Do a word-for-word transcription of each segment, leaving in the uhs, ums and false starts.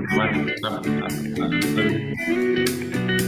Bueno, no, a- a-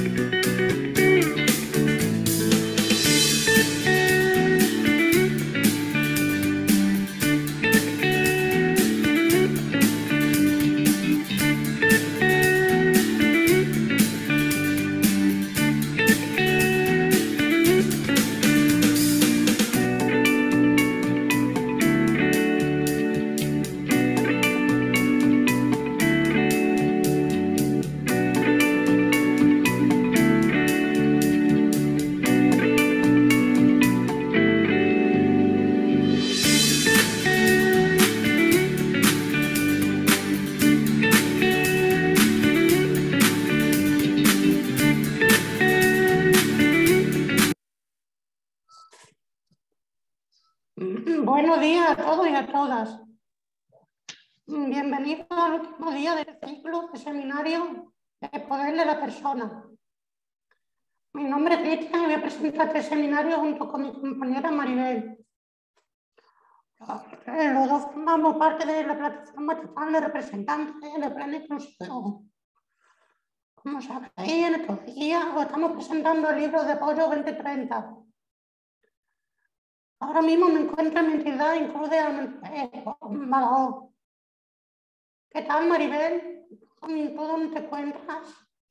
Buenos días a todos y a todas. Bienvenidos al último día del ciclo de seminario El Poder de la Persona. Mi nombre es Cristian y voy a presentar este seminario junto con mi compañera Maribel. Los dos formamos parte de la plataforma total de representantes de Plena Inclusión. Como sabéis, en estos días os estamos presentando el libro de apoyo veinte treinta. Ahora mismo me encuentro en mi entidad incluida en Badajoz. ¿Qué tal, Maribel? ¿Tú dónde te encuentras?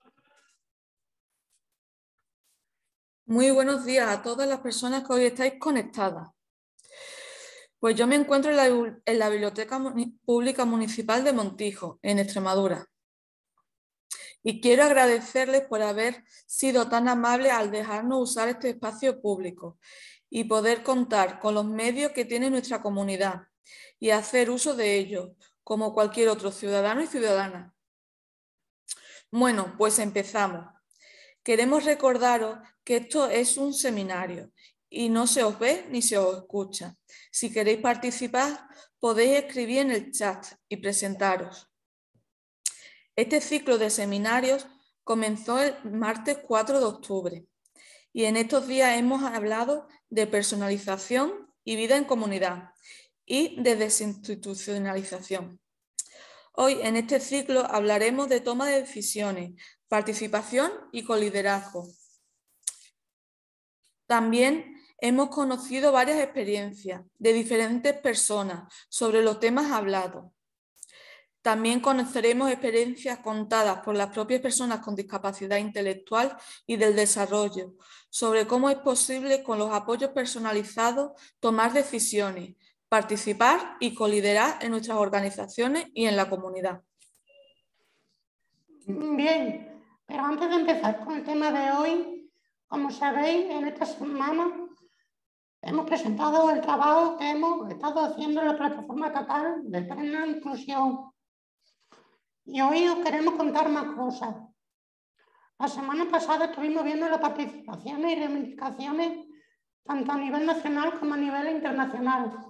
Muy buenos días a todas las personas que hoy estáis conectadas. Pues yo me encuentro en la, en la Biblioteca Pública Municipal de Montijo, en Extremadura. Y quiero agradecerles por haber sido tan amables al dejarnos usar este espacio público y poder contar con los medios que tiene nuestra comunidad y hacer uso de ellos, como cualquier otro ciudadano y ciudadana. Bueno, pues empezamos. Queremos recordaros que esto es un seminario y no se os ve ni se os escucha. Si queréis participar, podéis escribir en el chat y presentaros. Este ciclo de seminarios comenzó el martes cuatro de octubre y en estos días hemos hablado de personalización y vida en comunidad y de desinstitucionalización. Hoy en este ciclo hablaremos de toma de decisiones, participación y coliderazgo. También hemos conocido varias experiencias de diferentes personas sobre los temas hablados. También conoceremos experiencias contadas por las propias personas con discapacidad intelectual y del desarrollo, sobre cómo es posible con los apoyos personalizados tomar decisiones, participar y coliderar en nuestras organizaciones y en la comunidad. Bien, pero antes de empezar con el tema de hoy, como sabéis, en esta semana hemos presentado el trabajo que hemos estado haciendo en la plataforma total de Plena Inclusión. Y hoy os queremos contar más cosas. La semana pasada estuvimos viendo las participaciones y reivindicaciones tanto a nivel nacional como a nivel internacional.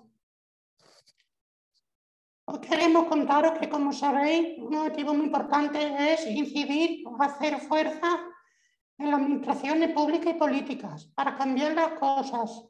Hoy queremos contaros que, como sabéis, un objetivo muy importante es incidir o hacer fuerza en las administraciones públicas y políticas para cambiar las cosas.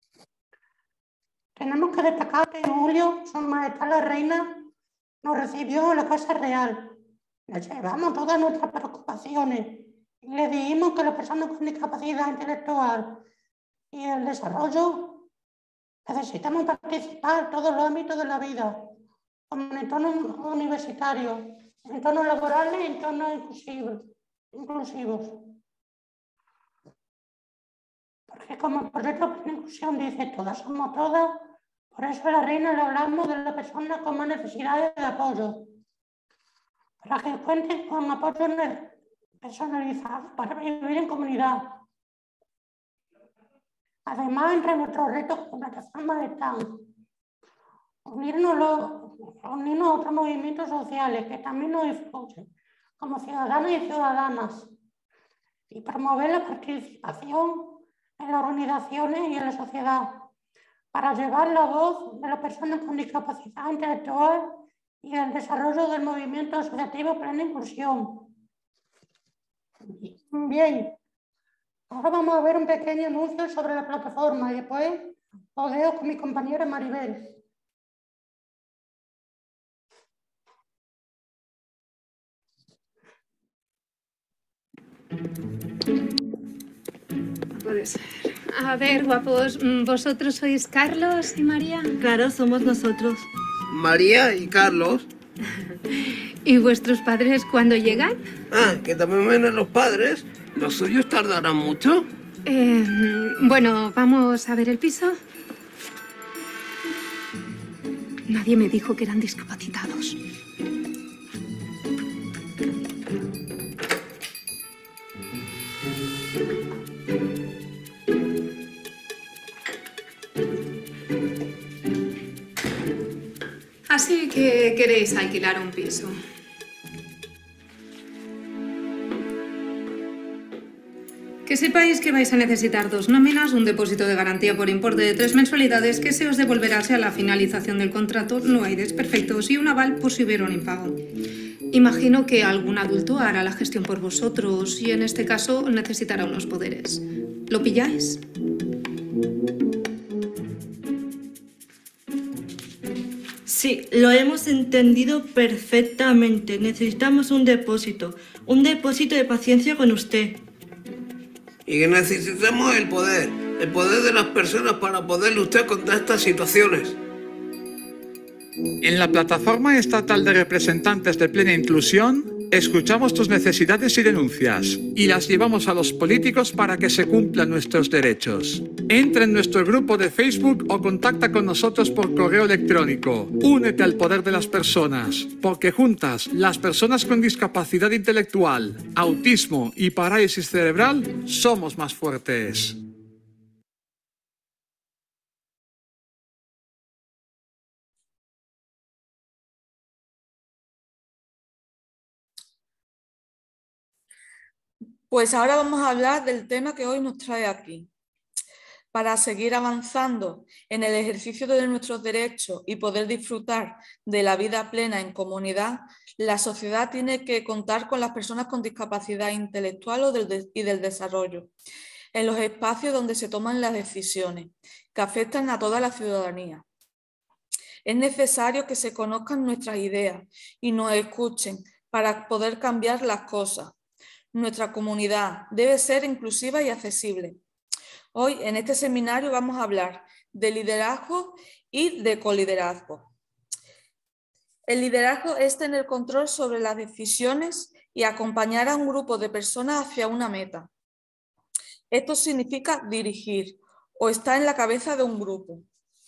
Tenemos que destacar que en julio Su Majestad la Reina nos recibió en la Casa Real. Le llevamos todas nuestras preocupaciones y le dijimos que las personas con discapacidad intelectual y el desarrollo necesitamos participar en todos los ámbitos de la vida, como en entornos universitarios, en entornos laborales y en entornos inclusivos. inclusivos. Porque como el proyecto de inclusión dice todas somos todas, por eso a la Reina le hablamos de las personas con más necesidades de apoyo, para que cuenten con apoyo personalizado para vivir en comunidad. Además, entre nuestros retos como plataforma están unirnos, los, unirnos a otros movimientos sociales que también nos influyen, como ciudadanos y ciudadanas, y promover la participación en las organizaciones y en la sociedad, para llevar la voz de las personas con discapacidad intelectual y el desarrollo del movimiento asociativo Plena Inclusión. Bien, ahora vamos a ver un pequeño anuncio sobre la plataforma y después os dejo con mi compañera Maribel. Puede ser. A ver, guapos, ¿vosotros sois Carlos y María? Claro, somos nosotros. María y Carlos. ¿Y vuestros padres cuándo llegan? Ah, que también vienen los padres. ¿Los suyos tardarán mucho? Eh, bueno, ¿vamos a ver el piso? Nadie me dijo que eran discapacitados. Así que queréis alquilar un piso. Que sepáis que vais a necesitar dos nóminas, un depósito de garantía por importe de tres mensualidades que se os devolverá a la finalización del contrato, no hay desperfectos, y un aval por si hubiera un impago. Imagino que algún adulto hará la gestión por vosotros y en este caso necesitará unos poderes. ¿Lo pilláis? Sí, lo hemos entendido perfectamente. Necesitamos un depósito. Un depósito de paciencia con usted. Y que necesitamos el poder. El poder de las personas para poder luchar contra estas situaciones. En la Plataforma Estatal de Representantes de Plena Inclusión, escuchamos tus necesidades y denuncias y las llevamos a los políticos para que se cumplan nuestros derechos. Entra en nuestro grupo de Facebook o contacta con nosotros por correo electrónico. Únete al poder de las personas, porque juntas, las personas con discapacidad intelectual, autismo y parálisis cerebral, somos más fuertes. Pues ahora vamos a hablar del tema que hoy nos trae aquí. Para seguir avanzando en el ejercicio de nuestros derechos y poder disfrutar de la vida plena en comunidad, la sociedad tiene que contar con las personas con discapacidad intelectual y del desarrollo, en los espacios donde se toman las decisiones que afectan a toda la ciudadanía. Es necesario que se conozcan nuestras ideas y nos escuchen para poder cambiar las cosas. Nuestra comunidad debe ser inclusiva y accesible. Hoy en este seminario vamos a hablar de liderazgo y de coliderazgo. El liderazgo es tener control sobre las decisiones y acompañar a un grupo de personas hacia una meta. Esto significa dirigir o estar en la cabeza de un grupo.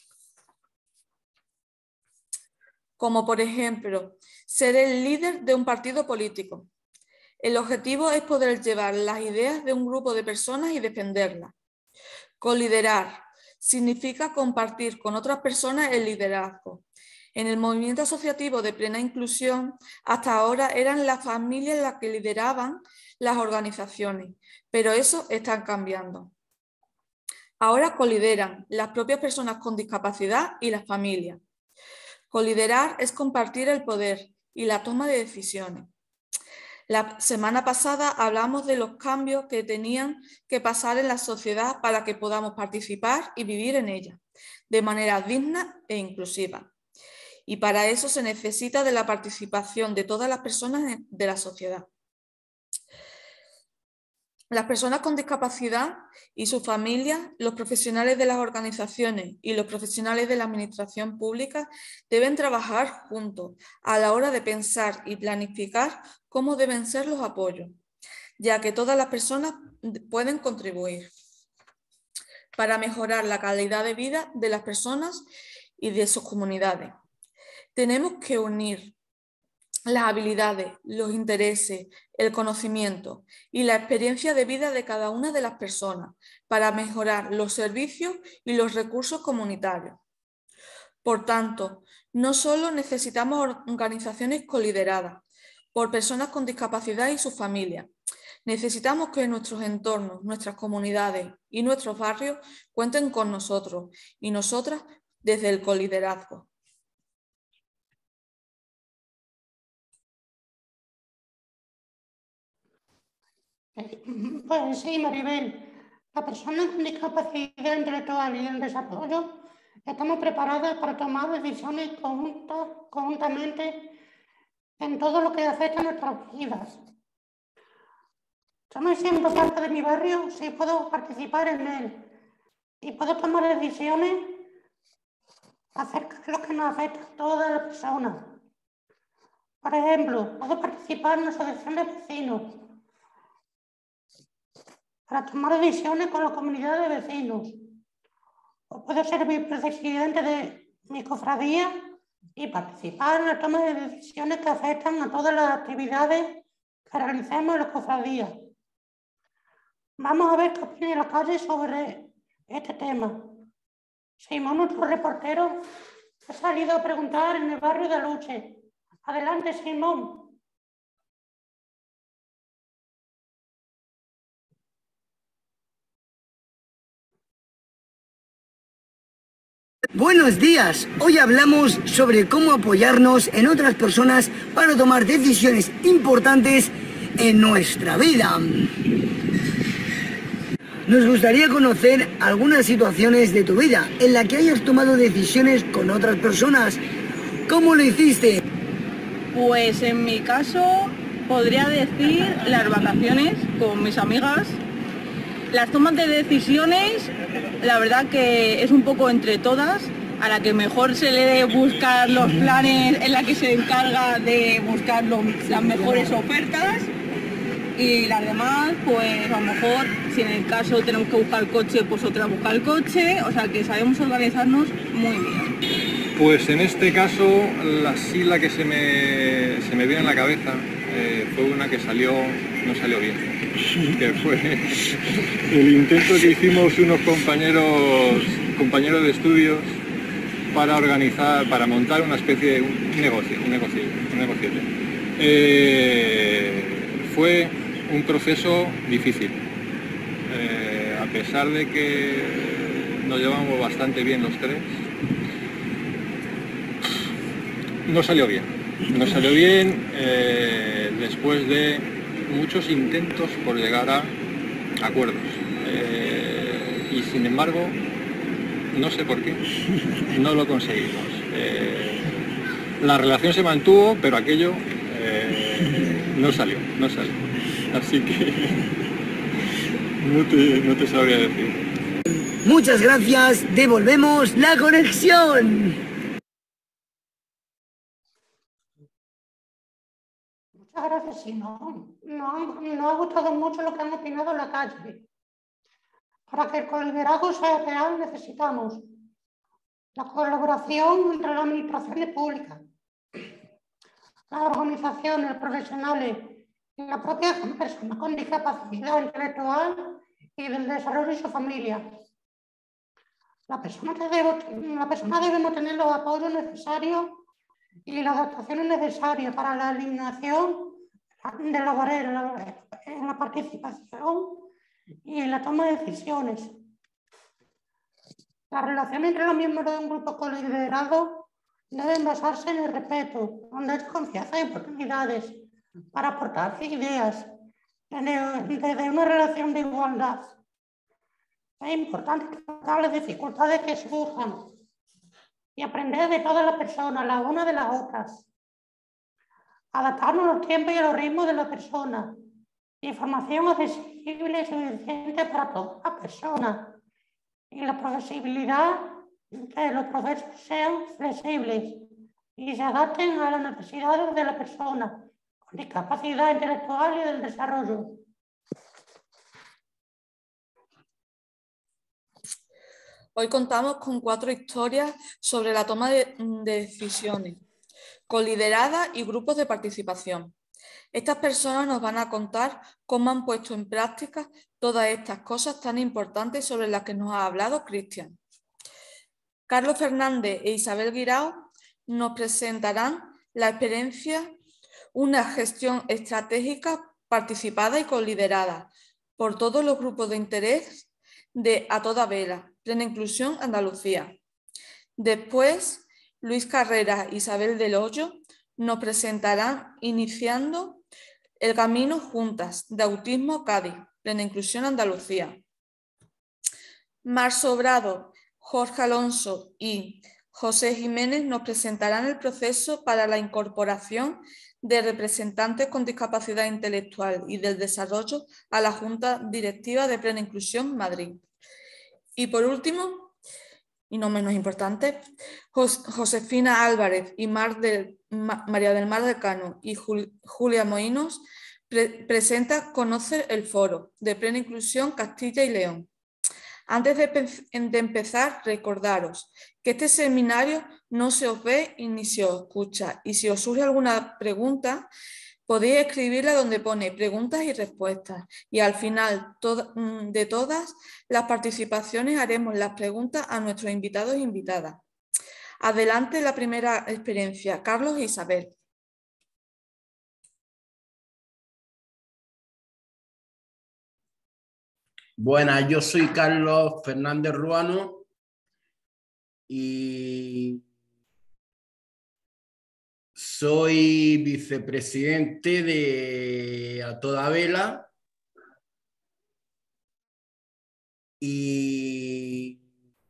Como por ejemplo, ser el líder de un partido político. El objetivo es poder llevar las ideas de un grupo de personas y defenderlas. Coliderar significa compartir con otras personas el liderazgo. En el movimiento asociativo de plena inclusión, hasta ahora eran las familias las que lideraban las organizaciones, pero eso está cambiando. Ahora colideran las propias personas con discapacidad y las familias. Coliderar es compartir el poder y la toma de decisiones. La semana pasada hablamos de los cambios que tenían que pasar en la sociedad para que podamos participar y vivir en ella de manera digna e inclusiva. Y para eso se necesita de la participación de todas las personas de la sociedad. Las personas con discapacidad y sus familias, los profesionales de las organizaciones y los profesionales de la administración pública deben trabajar juntos a la hora de pensar y planificar cómo deben ser los apoyos, ya que todas las personas pueden contribuir para mejorar la calidad de vida de las personas y de sus comunidades. Tenemos que unir las habilidades, los intereses, el conocimiento y la experiencia de vida de cada una de las personas para mejorar los servicios y los recursos comunitarios. Por tanto, no solo necesitamos organizaciones colideradas por personas con discapacidad y sus familias. Necesitamos que nuestros entornos, nuestras comunidades y nuestros barrios cuenten con nosotros y nosotras desde el coliderazgo. Pues sí, Maribel. Las personas con discapacidad intelectual y el desarrollo estamos preparadas para tomar decisiones conjuntas, conjuntamente en todo lo que afecta a nuestras vidas. Yo me siento parte de mi barrio si puedo participar en él y puedo tomar decisiones acerca de lo que nos afecta a todas las personas. Por ejemplo, puedo participar en la asociación de vecinos para tomar decisiones con la comunidad de vecinos. O puedo ser vicepresidente de mi cofradía y participar en la toma de decisiones que afectan a todas las actividades que realicemos en la cofradía. Vamos a ver qué opina la calle sobre este tema. Simón, nuestro reportero, ha salido a preguntar en el barrio de Aluche. Adelante, Simón. Buenos días, hoy hablamos sobre cómo apoyarnos en otras personas para tomar decisiones importantes en nuestra vida. Nos gustaría conocer algunas situaciones de tu vida en la que hayas tomado decisiones con otras personas. ¿Cómo lo hiciste? Pues en mi caso podría decir las vacaciones con mis amigas. Las tomas de decisiones, la verdad que es un poco entre todas, a la que mejor se le debe buscar los planes, en la que se encarga de buscar los, las mejores ofertas, y las demás, pues a lo mejor, si en el caso tenemos que buscar el coche, pues otra busca el coche, o sea que sabemos organizarnos muy bien. Pues en este caso, la sí la que se me, se me viene en la cabeza eh, fue una que salió, no salió bien, que fue el intento que hicimos unos compañeros, compañeros de estudios para organizar, para montar una especie de un negocio, un negocio, un negocio. Eh, fue un proceso difícil, eh, a pesar de que nos llevamos bastante bien los tres. No salió bien, no salió bien eh, después de muchos intentos por llegar a acuerdos eh, y sin embargo no sé por qué no lo conseguimos. Eh, la relación se mantuvo, pero aquello eh, no salió, no salió, así que no te, no te sabría decir. Muchas gracias, devolvemos la conexión. Muchas gracias, Simón. Nos, nos ha gustado mucho lo que han opinado en la calle. Para que el coliderazgo sea real necesitamos la colaboración entre las administraciones públicas, las organizaciones profesionales y la propia persona con discapacidad intelectual y del desarrollo de su familia. La persona, debe, la persona debemos tener los apoyos necesarios y las adaptaciones necesarias para la eliminación de la barrera en la participación y en la toma de decisiones. La relación entre los miembros de un grupo coliderado deben basarse en el respeto, donde hay confianza y oportunidades para aportar ideas desde una relación de igualdad. Es importante tratar las dificultades que surjan y aprender de todas las personas, las unas de las otras. Adaptarnos a los tiempos y a los ritmos de la persona. Información accesible y suficiente para todas las personas. Y la posibilidad de que los procesos sean flexibles y se adapten a las necesidades de la persona con discapacidad intelectual y del desarrollo. Hoy contamos con cuatro historias sobre la toma de, de decisiones, colideradas y grupos de participación. Estas personas nos van a contar cómo han puesto en práctica todas estas cosas tan importantes sobre las que nos ha hablado Cristian. Carlos Fernández e Isabel Guirao nos presentarán la experiencia, una gestión estratégica participada y coliderada por todos los grupos de interés de A Toda Vela, Plena Inclusión Andalucía. Después, Luis Carrera e Isabel del Hoyo nos presentarán Iniciando el Camino Juntas, de Autismo Cádiz, Plena Inclusión Andalucía. Mar Sobrado, Jorge Alonso y José Jiménez nos presentarán el proceso para la incorporación de representantes con discapacidad intelectual y del desarrollo a la Junta Directiva de Plena Inclusión Madrid. Y por último, y no menos importante, Jos- Josefina Álvarez y Mar del- Ma- María del Mar del Cano y Jul- Julia Moinos pre- presenta Conoce el Foro de Plena Inclusión Castilla y León. Antes de, pe- de empezar, recordaros que este seminario no se os ve y ni se os escucha. Y si os surge alguna pregunta, podéis escribirla donde pone preguntas y respuestas. Y al final to- de todas las participaciones haremos las preguntas a nuestros invitados e invitadas. Adelante la primera experiencia. Carlos e Isabel. Buenas, yo soy Carlos Fernández Ruano y soy vicepresidente de A Toda Vela y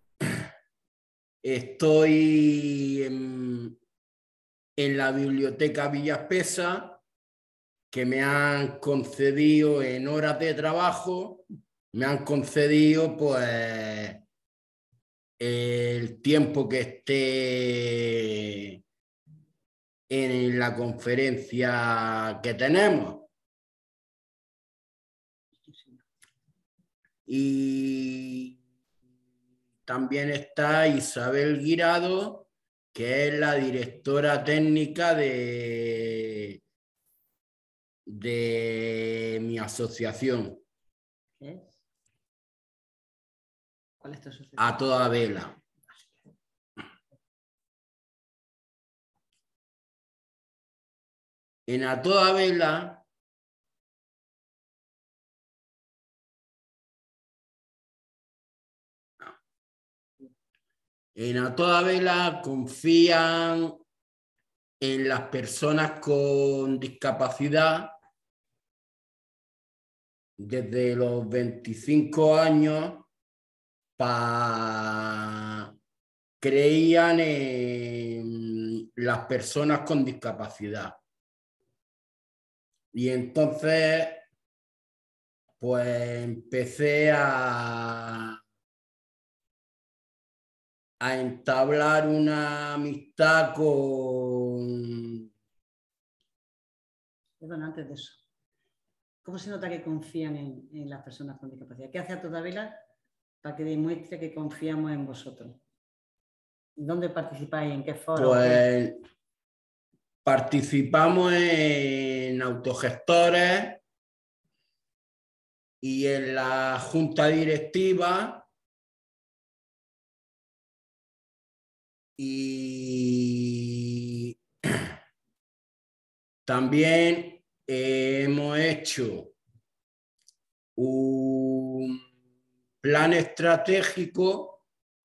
estoy en, en la Biblioteca Villa Espesa, que me han concedido en horas de trabajo, me han concedido pues el tiempo que esté en la conferencia que tenemos. Y también está Isabel Guirado, que es la directora técnica de, de mi asociación. ¿Qué es? ¿Cuál es tu asociación? A Toda Vela. En A Toda Vela en A Toda Vela confían en las personas con discapacidad desde los veinticinco años. Pa... creían en las personas con discapacidad. Y entonces, pues empecé a, a entablar una amistad con... Perdón, antes de eso. ¿Cómo se nota que confían en, en las personas con discapacidad? ¿Qué hace A Toda Vela para que demuestre que confiamos en vosotros? ¿Dónde participáis? ¿En qué foro? Pues participamos en autogestores y en la junta directiva y también hemos hecho un plan estratégico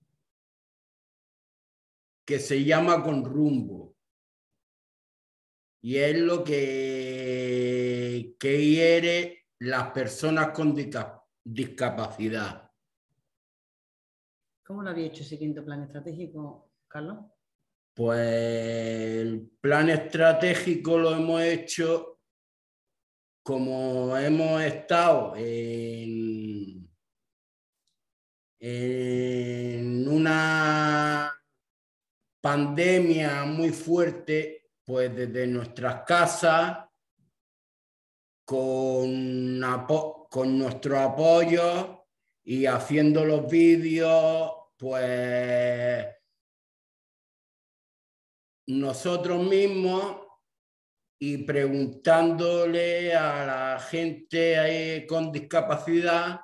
que se llama Con Rumbo. Y es lo que, que quiere las personas con disca, discapacidad. ¿Cómo lo había hecho ese quinto plan estratégico, Carlos? Pues el plan estratégico lo hemos hecho como hemos estado en, en una pandemia muy fuerte, pues desde nuestras casas, con, apo con nuestro apoyo y haciendo los vídeos, pues nosotros mismos y preguntándole a la gente con discapacidad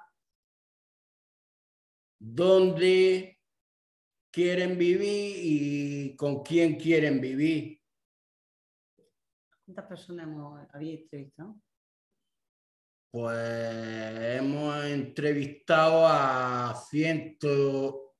dónde quieren vivir y con quién quieren vivir. ¿Cuántas personas hemos, habéis entrevistado? Pues hemos entrevistado a ciento,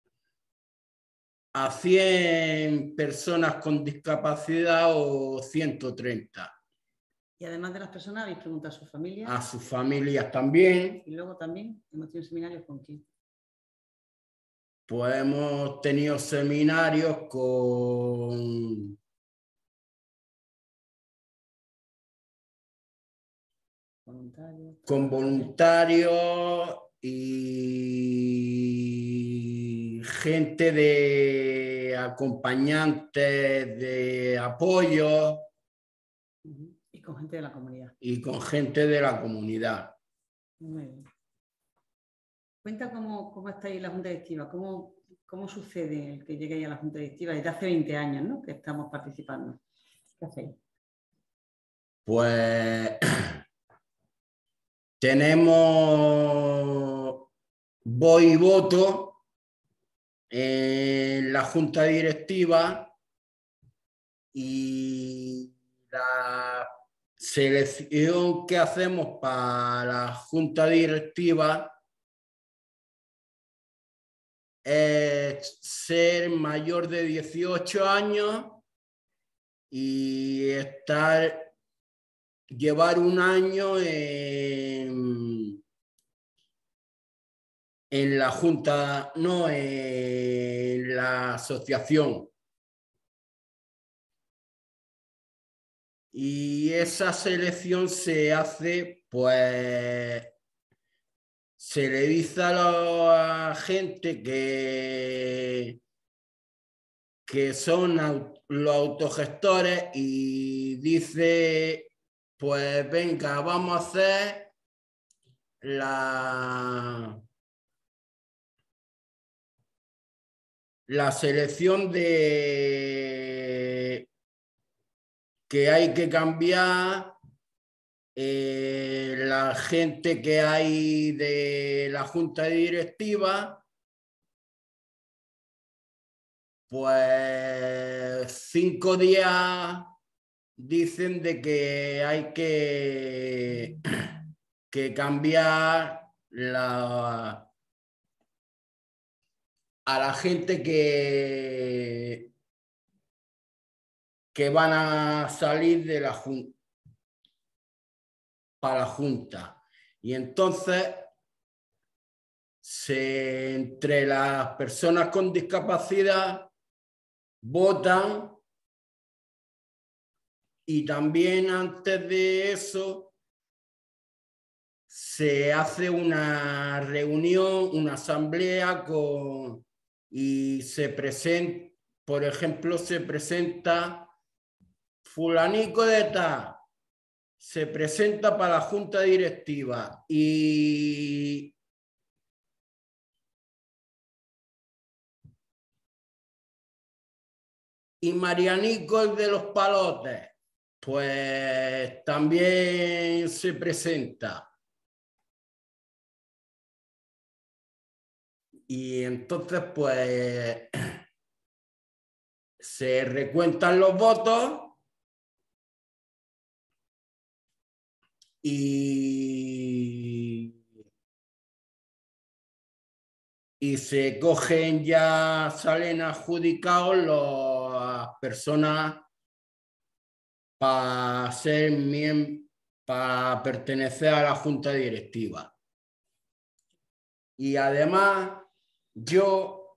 a cien personas con discapacidad o ciento treinta. Y además de las personas, habéis preguntado a sus familias. A sus familias también. Y luego también hemos tenido seminarios con quién. Pues hemos tenido seminarios con voluntarios. Con voluntarios y gente de acompañantes, de apoyo. Y con gente de la comunidad. Y con gente de la comunidad. Muy bien. Cuenta cómo, cómo está ahí la Junta Directiva, cómo, cómo sucede el que llegue a la Junta Directiva desde hace veinte años, ¿no? Que estamos participando. ¿Qué hacéis? Pues tenemos voz y voto en la Junta Directiva y la selección que hacemos para la Junta Directiva es ser mayor de dieciocho años y estar, llevar un año en, en la Junta, no, en la asociación. Y esa selección se hace, pues, se le dice a la gente que, que son los autogestores y dice, pues venga, vamos a hacer la, la selección de que hay que cambiar eh, la gente que hay de la Junta Directiva, pues cinco días dicen de que hay que, que cambiar la, a la gente que, que van a salir de la Junta, para la Junta. Y entonces, se, entre las personas con discapacidad votan y también antes de eso se hace una reunión, una asamblea con, y se presenta, por ejemplo, se presenta fulanico de tal, se presenta para la Junta Directiva y y Marianico el de los palotes, pues también se presenta. Y entonces, pues, se recuentan los votos y, y se cogen, ya salen adjudicados las personas para ser miembros, para pertenecer a la Junta Directiva. Y además, yo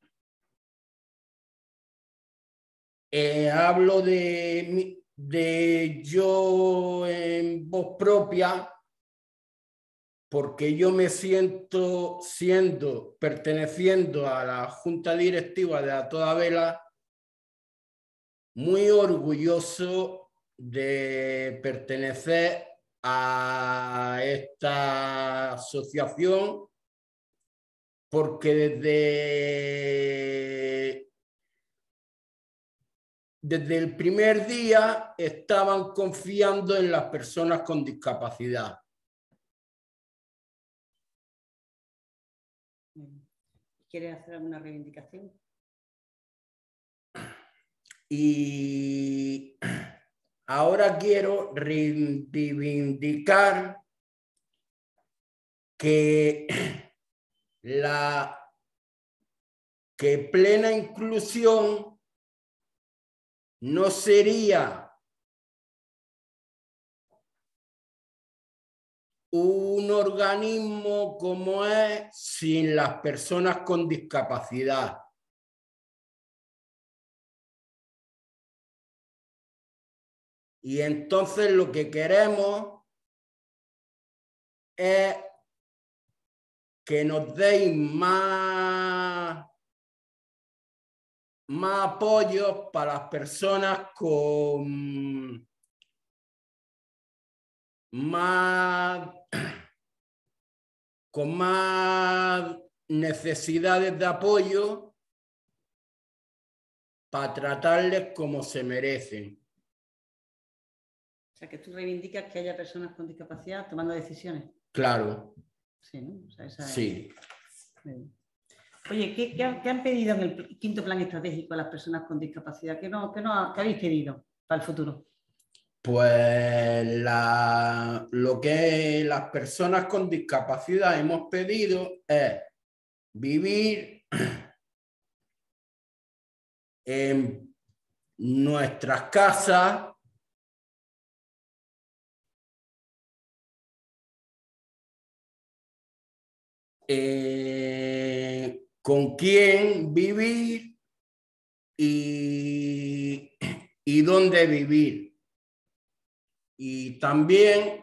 eh, hablo de, de yo en voz propia, porque yo me siento siendo, perteneciendo a la Junta Directiva de A Toda Vela, muy orgulloso de pertenecer a esta asociación, porque desde, desde el primer día estaban confiando en las personas con discapacidad. ¿Quieres hacer alguna reivindicación? Y ahora quiero reivindicar que la que plena inclusión no sería un organismo como es sin las personas con discapacidad. Y entonces lo que queremos es que nos deis más, más apoyo para las personas con más, con más necesidades de apoyo para tratarles como se merecen. O sea, que tú reivindicas que haya personas con discapacidad tomando decisiones. Claro. Sí, ¿no? O sea, esa sí. Es... Oye, ¿qué, qué, han, ¿qué han pedido en el quinto plan estratégico a las personas con discapacidad? ¿Qué, no, qué, no, qué habéis pedido para el futuro? Pues la, lo que las personas con discapacidad hemos pedido es vivir en nuestras casas eh, con quién vivir y, y dónde vivir. Y también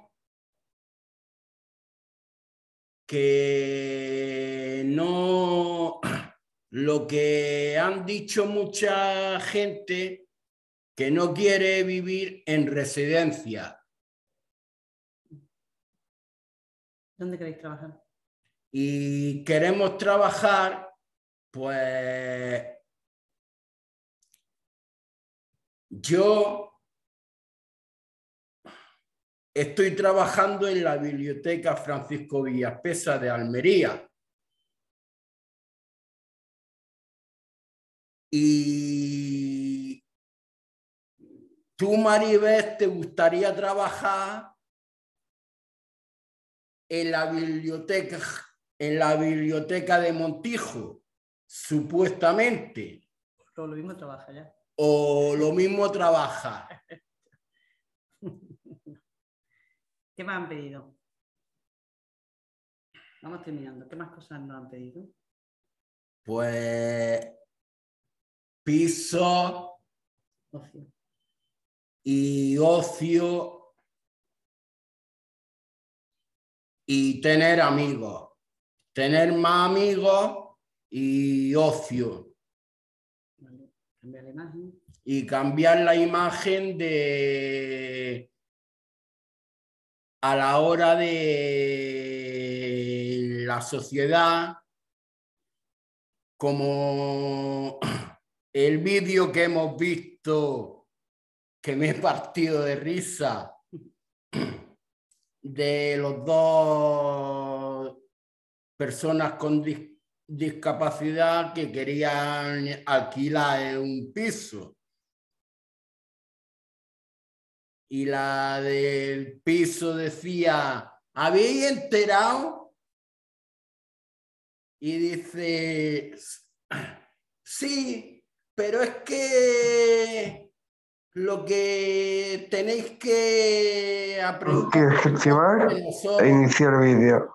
que no, lo que han dicho mucha gente, que no quiere vivir en residencia. ¿Dónde queréis trabajar? Y queremos trabajar, pues, yo estoy trabajando en la Biblioteca Francisco Villaspesa de Almería. Y tú, Maribel, te gustaría trabajar en la biblioteca, en la biblioteca de Montijo, supuestamente. O lo mismo trabaja ya. O lo mismo trabaja. ¿Qué más han pedido? Vamos terminando. ¿Qué más cosas nos han pedido? Pues piso ocio. Y ocio y tener amigos. Tener más amigos y ocio. Vale. Cambiar la imagen. Y cambiar la imagen de a la hora de la sociedad, como el vídeo que hemos visto, que me he partido de risa, de los dos personas con dis discapacidad que querían alquilar un piso. Y la del piso decía, ¿habéis enterado? Y dice, sí, pero es que lo que tenéis que aprender... Que desactivar e iniciar vídeo.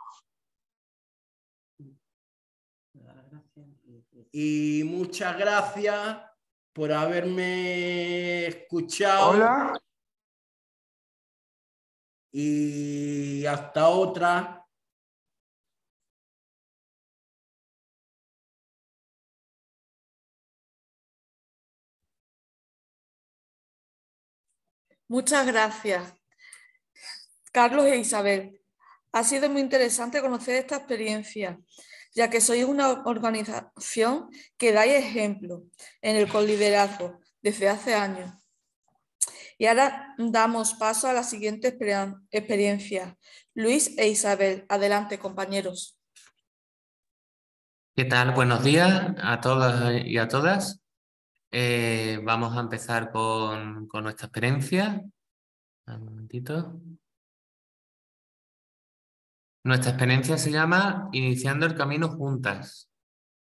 Y muchas gracias por haberme escuchado. Hola. Y hasta otra. Muchas gracias, Carlos e Isabel. Ha sido muy interesante conocer esta experiencia, ya que sois una organización que dais ejemplo en el coliderazgo desde hace años. Y ahora damos paso a la siguiente experiencia. Luis e Isabel, adelante, compañeros. ¿Qué tal? Buenos días a todos y a todas. Eh, vamos a empezar con, con nuestra experiencia. Un momentito. Nuestra experiencia se llama Iniciando el Camino Juntas.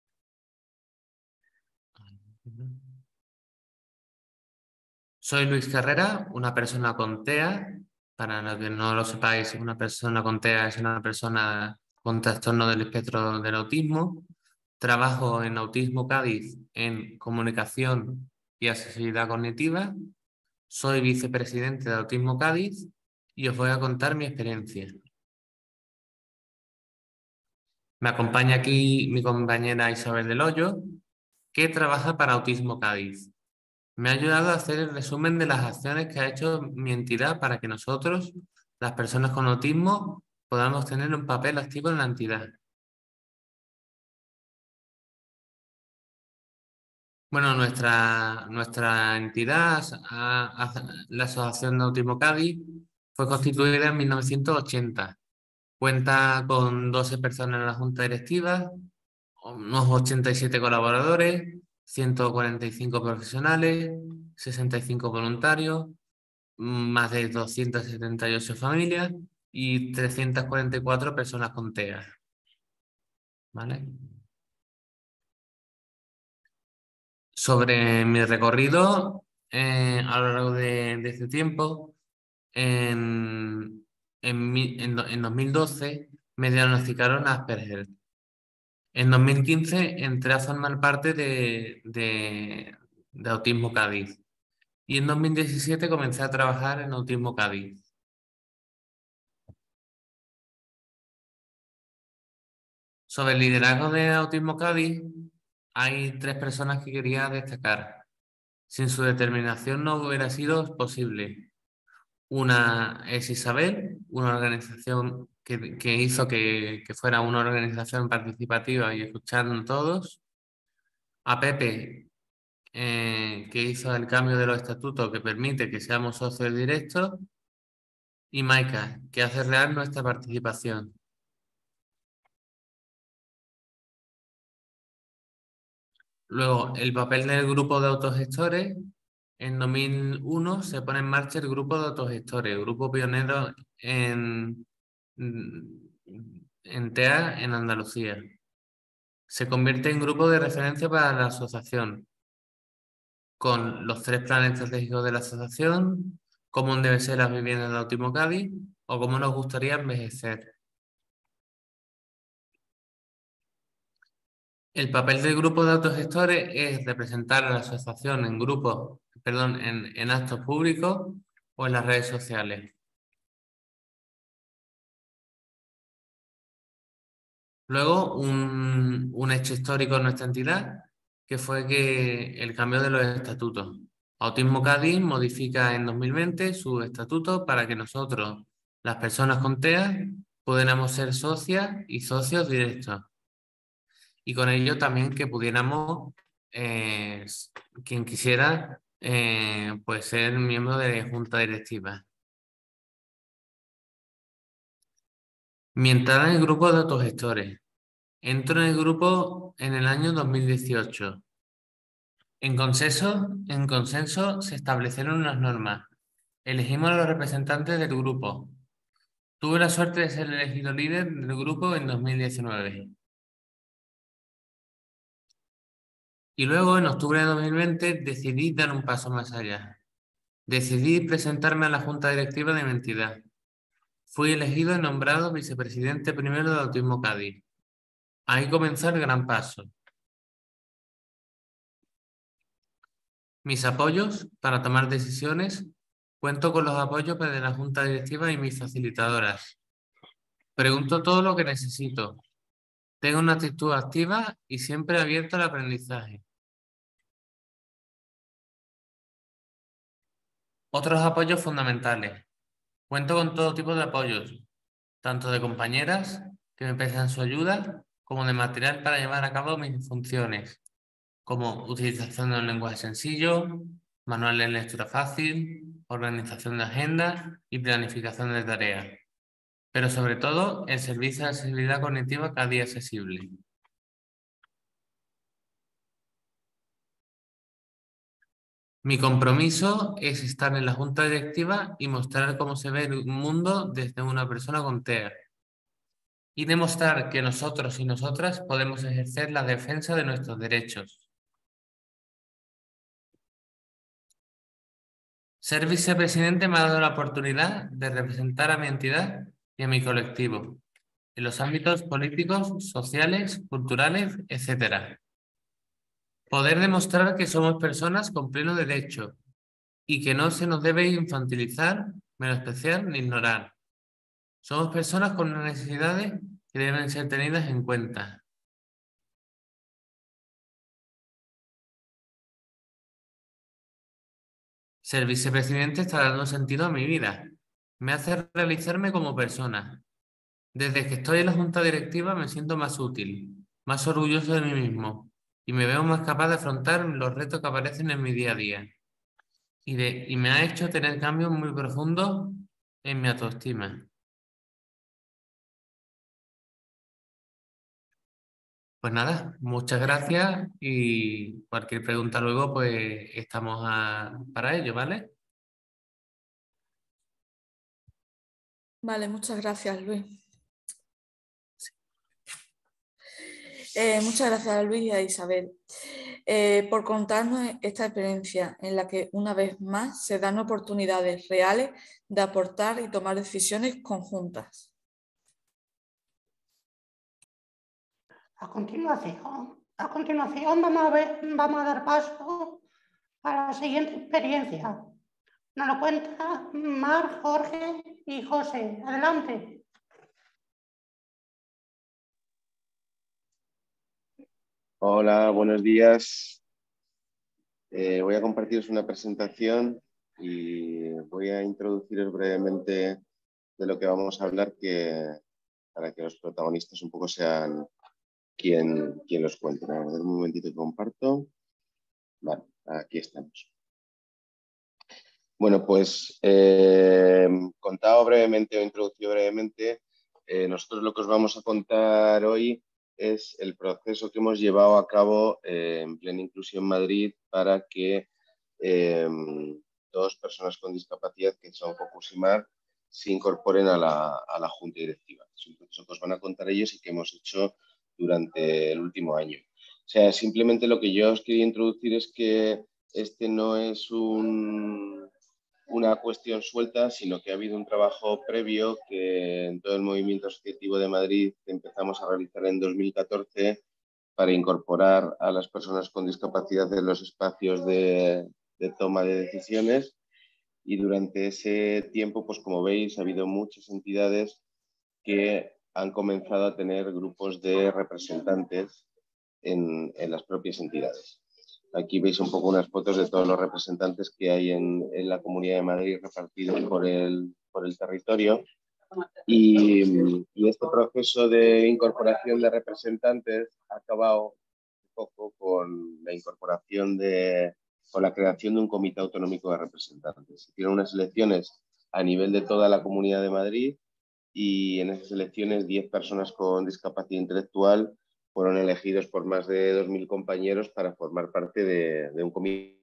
Soy Luis Carrera, una persona con T E A. Para los que no lo sepáis, una persona con T E A es una persona con trastorno del espectro del autismo. Trabajo en Autismo Cádiz en comunicación y accesibilidad cognitiva. Soy vicepresidente de Autismo Cádiz y os voy a contar mi experiencia. Me acompaña aquí mi compañera Isabel del Hoyo, que trabaja para Autismo Cádiz. Me ha ayudado a hacer el resumen de las acciones que ha hecho mi entidad para que nosotros, las personas con autismo, podamos tener un papel activo en la entidad. Bueno, nuestra, nuestra entidad, la Asociación de Autismo Cádiz, fue constituida en mil novecientos ochenta. Cuenta con doce personas en la junta directiva, unos ochenta y siete colaboradores, ciento cuarenta y cinco profesionales, sesenta y cinco voluntarios, más de doscientas setenta y ocho familias y trescientas cuarenta y cuatro personas con T E A. ¿Vale? Sobre mi recorrido eh, a lo largo de, de este tiempo, en, en, en, en dos mil doce me diagnosticaron Asperger. En dos mil quince entré a formar parte de, de, de Autismo Cádiz y en dos mil diecisiete comencé a trabajar en Autismo Cádiz. Sobre el liderazgo de Autismo Cádiz, hay tres personas que quería destacar. Sin su determinación no hubiera sido posible. Una es Isabel, una organización que, que hizo que, que fuera una organización participativa y escuchando a todos. A Pepe, eh, que hizo el cambio de los estatutos que permite que seamos socios directos. Y Maika, que hace real nuestra participación. Luego, el papel del grupo de autogestores. En dos mil uno se pone en marcha el grupo de autogestores, grupo pionero en, en T E A en Andalucía. Se convierte en grupo de referencia para la asociación, con los tres planes estratégicos de la asociación, cómo deben ser las viviendas de Autismo Cádiz o cómo nos gustaría envejecer. El papel del grupo de autogestores es representar a la asociación en grupos, perdón, en, en actos públicos o en las redes sociales. Luego, un, un hecho histórico en nuestra entidad, que fue que el cambio de los estatutos. Autismo Cádiz modifica en dos mil veinte su estatuto para que nosotros, las personas con T E A, pudiéramos ser socias y socios directos. Y con ello también que pudiéramos, eh, quien quisiera, eh, pues ser miembro de junta directiva. Mi entrada en el grupo de autogestores. Entro en el grupo en el año dos mil dieciocho. En consenso, en consenso se establecieron unas normas. Elegimos a los representantes del grupo. Tuve la suerte de ser elegido líder del grupo en dos mil diecinueve. Y luego, en octubre de dos mil veinte, decidí dar un paso más allá. Decidí presentarme a la junta directiva de mi entidad. Fui elegido y nombrado vicepresidente primero de Autismo Cádiz. Ahí comenzó el gran paso. Mis apoyos para tomar decisiones. Cuento con los apoyos de la junta directiva y mis facilitadoras. Pregunto todo lo que necesito. Tengo una actitud activa y siempre abierta al aprendizaje. Otros apoyos fundamentales. Cuento con todo tipo de apoyos, tanto de compañeras que me prestan su ayuda, como de material para llevar a cabo mis funciones, como utilización de un lenguaje sencillo, manual de lectura fácil, organización de agenda y planificación de tareas. Pero sobre todo, el servicio de accesibilidad cognitiva cada día accesible. Mi compromiso es estar en la junta directiva y mostrar cómo se ve el mundo desde una persona con T E A. Y demostrar que nosotros y nosotras podemos ejercer la defensa de nuestros derechos. Ser vicepresidente me ha dado la oportunidad de representar a mi entidad y a mi colectivo en los ámbitos políticos, sociales, culturales, etcétera. Poder demostrar que somos personas con pleno derecho y que no se nos debe infantilizar, menospreciar ni ignorar. Somos personas con necesidades que deben ser tenidas en cuenta. Ser vicepresidente está dando sentido a mi vida. Me hace realizarme como persona. Desde que estoy en la junta directiva me siento más útil, más orgulloso de mí mismo y me veo más capaz de afrontar los retos que aparecen en mi día a día. Y, de, y me ha hecho tener cambios muy profundos en mi autoestima. Pues nada, muchas gracias y cualquier pregunta luego pues estamos a, para ello, ¿vale? Vale, muchas gracias, Luis. Eh, muchas gracias a Luis y a Isabel eh, por contarnos esta experiencia en la que una vez más se dan oportunidades reales de aportar y tomar decisiones conjuntas. A continuación, a continuación vamos, a ver, vamos a dar paso a la siguiente experiencia. Nos lo cuenta Mar, Jorge y José. Adelante. Hola, buenos días. Eh, voy a compartiros una presentación y voy a introduciros brevemente de lo que vamos a hablar que, para que los protagonistas un poco sean quien, quien los cuente. A ver, un momentito que comparto. Vale, aquí estamos. Bueno, pues eh, contado brevemente o introducido brevemente, eh, nosotros lo que os vamos a contar hoy es el proceso que hemos llevado a cabo eh, en Plena Inclusión Madrid para que eh, dos personas con discapacidad, que son Focus y Mar, se incorporen a la, a la Junta Directiva. Es un proceso que os van a contar ellos y que hemos hecho durante el último año. O sea, simplemente lo que yo os quería introducir es que este no es un... una cuestión suelta, sino que ha habido un trabajo previo que en todo el movimiento asociativo de Madrid empezamos a realizar en dos mil catorce para incorporar a las personas con discapacidad en los espacios de, de toma de decisiones. Y durante ese tiempo, pues como veis, ha habido muchas entidades que han comenzado a tener grupos de representantes en, en las propias entidades. Aquí veis un poco unas fotos de todos los representantes que hay en, en la Comunidad de Madrid repartidos por el, por el territorio. Y, y este proceso de incorporación de representantes ha acabado un poco con la incorporación de, con la creación de un comité autonómico de representantes. Se hicieron unas elecciones a nivel de toda la Comunidad de Madrid y en esas elecciones diez personas con discapacidad intelectual fueron elegidos por más de dos mil compañeros para formar parte de, de un comité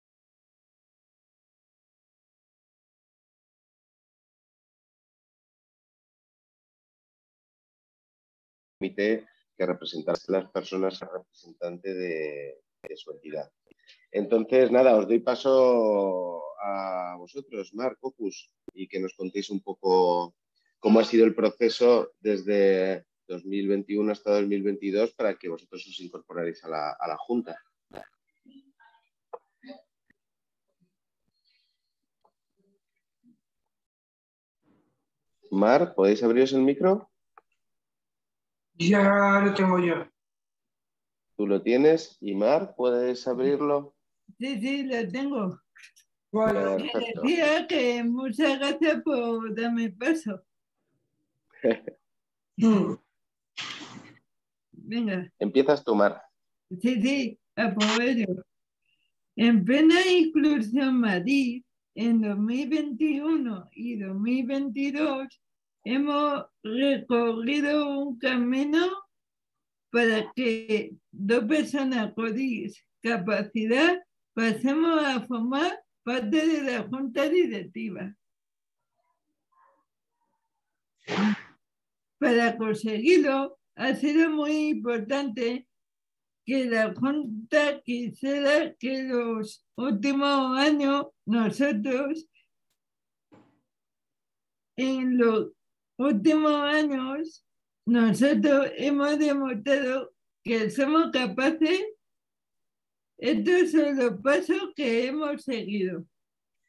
que representara a las personas representantes de, de su entidad. Entonces, nada, os doy paso a vosotros, Mar, Focus, y que nos contéis un poco cómo ha sido el proceso desde dos mil veintiuno hasta dos mil veintidós para que vosotros os incorporaréis a la, a la Junta. Mar, ¿podéis abriros el micro? Ya lo tengo yo. ¿Tú lo tienes? ¿Y Mar, puedes abrirlo? Sí, sí, lo tengo. Bueno, me decía que muchas gracias por darme paso. Venga. Empiezas tú, Mar. Sí, sí, apoyo. En Plena Inclusión Madrid, en dos mil veintiuno y dos mil veintidós, hemos recorrido un camino para que dos personas con discapacidad pasemos a formar parte de la Junta Directiva. Para conseguirlo, ha sido muy importante que la Junta quisiera que los últimos años nosotros, en los últimos años, nosotros hemos demostrado que somos capaces. Estos son los pasos que hemos seguido.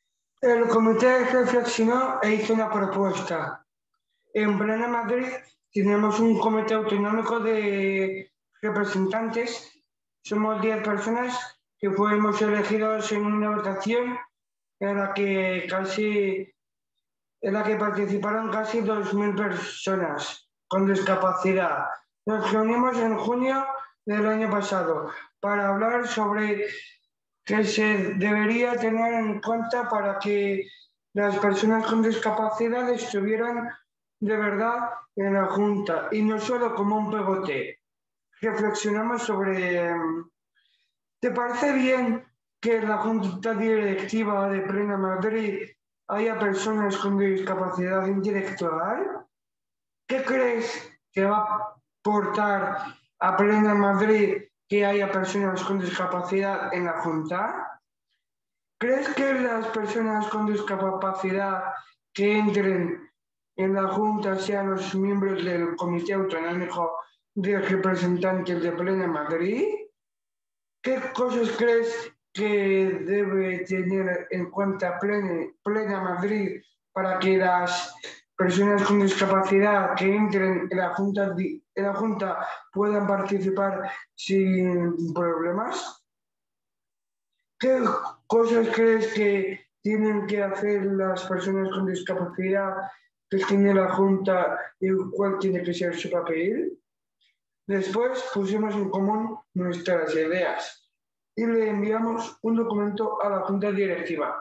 El comité reflexionó e hizo una propuesta. En Plena Madrid tenemos un comité autonómico de representantes. Somos diez personas que fuimos elegidos en una votación en la que casi en la que participaron casi dos mil personas con discapacidad. Nos reunimos en junio del año pasado para hablar sobre qué se debería tener en cuenta para que las personas con discapacidad estuvieran de verdad en la Junta y no solo como un pegote. Reflexionamos sobre... ¿Te parece bien que en la Junta Directiva de Plena Madrid haya personas con discapacidad intelectual? ¿Qué crees que va a aportar a Plena Madrid que haya personas con discapacidad en la Junta? ¿Crees que las personas con discapacidad que entren en la Junta sean los miembros del Comité Autonómico de Representantes de Plena Madrid? ¿Qué cosas crees que debe tener en cuenta Plena, Plena Madrid para que las personas con discapacidad que entren en la Junta, en la junta puedan participar sin problemas? ¿Qué cosas crees que tienen que hacer las personas con discapacidad que estén en la Junta y cuál tiene que ser su papel? Después pusimos en común nuestras ideas y le enviamos un documento a la Junta Directiva.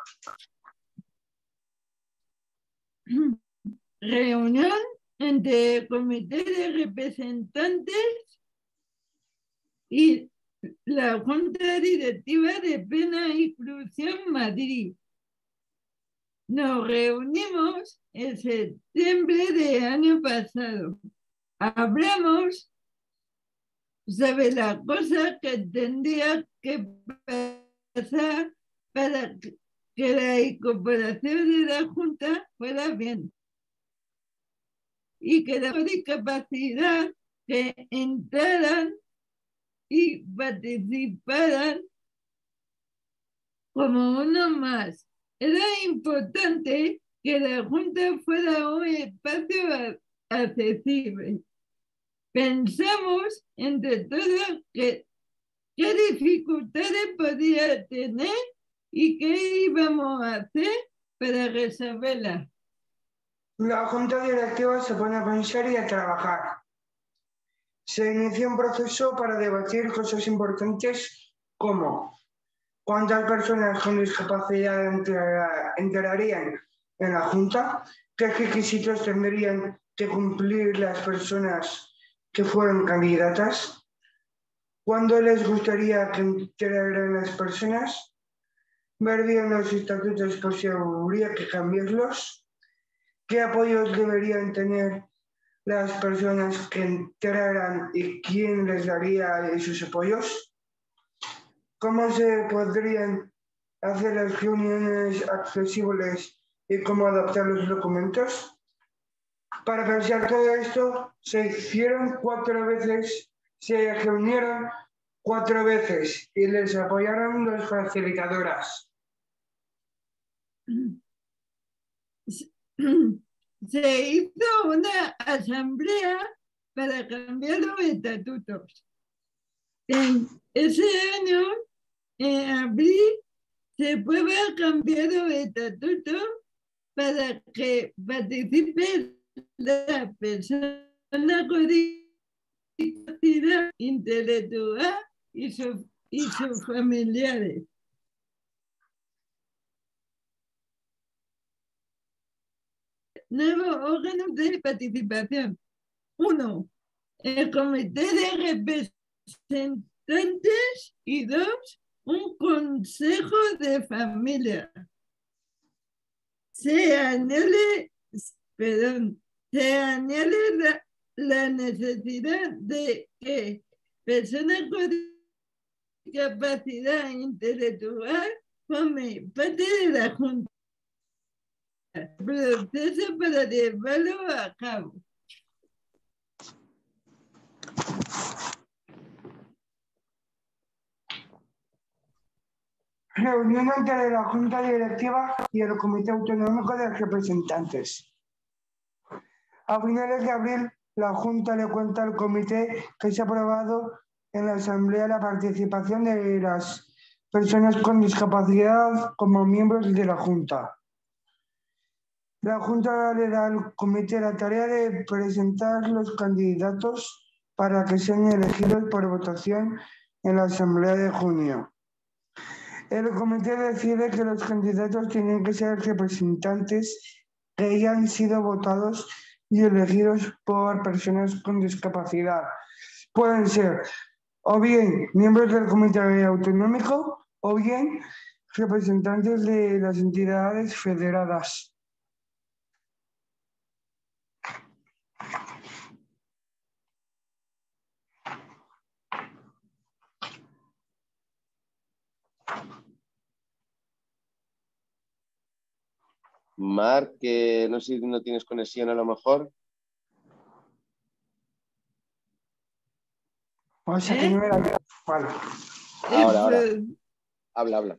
Reunión entre el Comité de Representantes y la Junta Directiva de Plena Inclusión Madrid. Nos reunimos en septiembre del año pasado. Hablamos sobre las cosas que tendría que pasar para que la incorporación de la Junta fuera bien y que la discapacidad que entraran y participaran como uno más. Era importante que la Junta fuera un espacio accesible. Pensamos entre todos que qué dificultades podía tener y qué íbamos a hacer para resolverlas. La Junta Directiva se pone a pensar y a trabajar. Se inició un proceso para debatir cosas importantes como cuántas personas con discapacidad entrarían en la Junta, qué requisitos tendrían que cumplir las personas que fueran candidatas, cuándo les gustaría que entraran las personas, ver bien los estatutos por si habría que cambiarlos, qué apoyos deberían tener las personas que entraran y quién les daría esos apoyos, cómo se podrían hacer las reuniones accesibles y cómo adaptar los documentos. Para pensar todo esto, se hicieron cuatro veces, se reunieron cuatro veces y les apoyaron las facilitadoras. Se hizo una asamblea para cambiar los estatutos. En ese año, en abril, se puede cambiar los estatutos para que participe la persona con discapacidad intelectual y, su, y sus familiares. Nuevos órganos de participación. Uno, el comité de representantes y dos, un consejo de familia. Se añade, perdón, se añade la, la necesidad de que personas con discapacidad intelectual formen parte de la Junta. Proceso para llevarlo a cabo. Reunión entre la Junta Directiva y el Comité Autonómico de Representantes. A finales de abril la Junta le cuenta al comité que se ha aprobado en la Asamblea la participación de las personas con discapacidad como miembros de la Junta. La Junta le da al comité la tarea de presentar los candidatos para que sean elegidos por votación en la Asamblea de junio. El comité decide que los candidatos tienen que ser representantes que hayan sido votados y elegidos por personas con discapacidad. Pueden ser o bien miembros del comité autonómico o bien representantes de las entidades federadas. Marc, que no sé si no tienes conexión a lo mejor. O sea, que no era... Vale. Ahora, ahora. Habla, habla.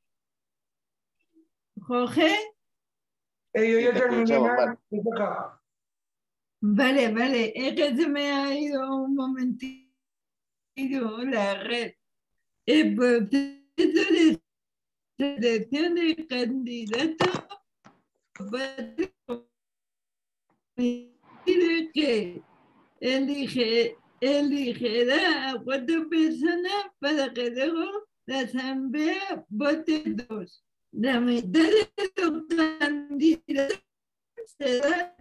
Jorge. Eh, yo ya terminé. Vale. vale, vale. Es que se me ha ido un momentito la red. El proceso de selección de candidatos que elige, eligerá a cuatro personas para que luego la asamblea vote dos. La mitad de los candidatos será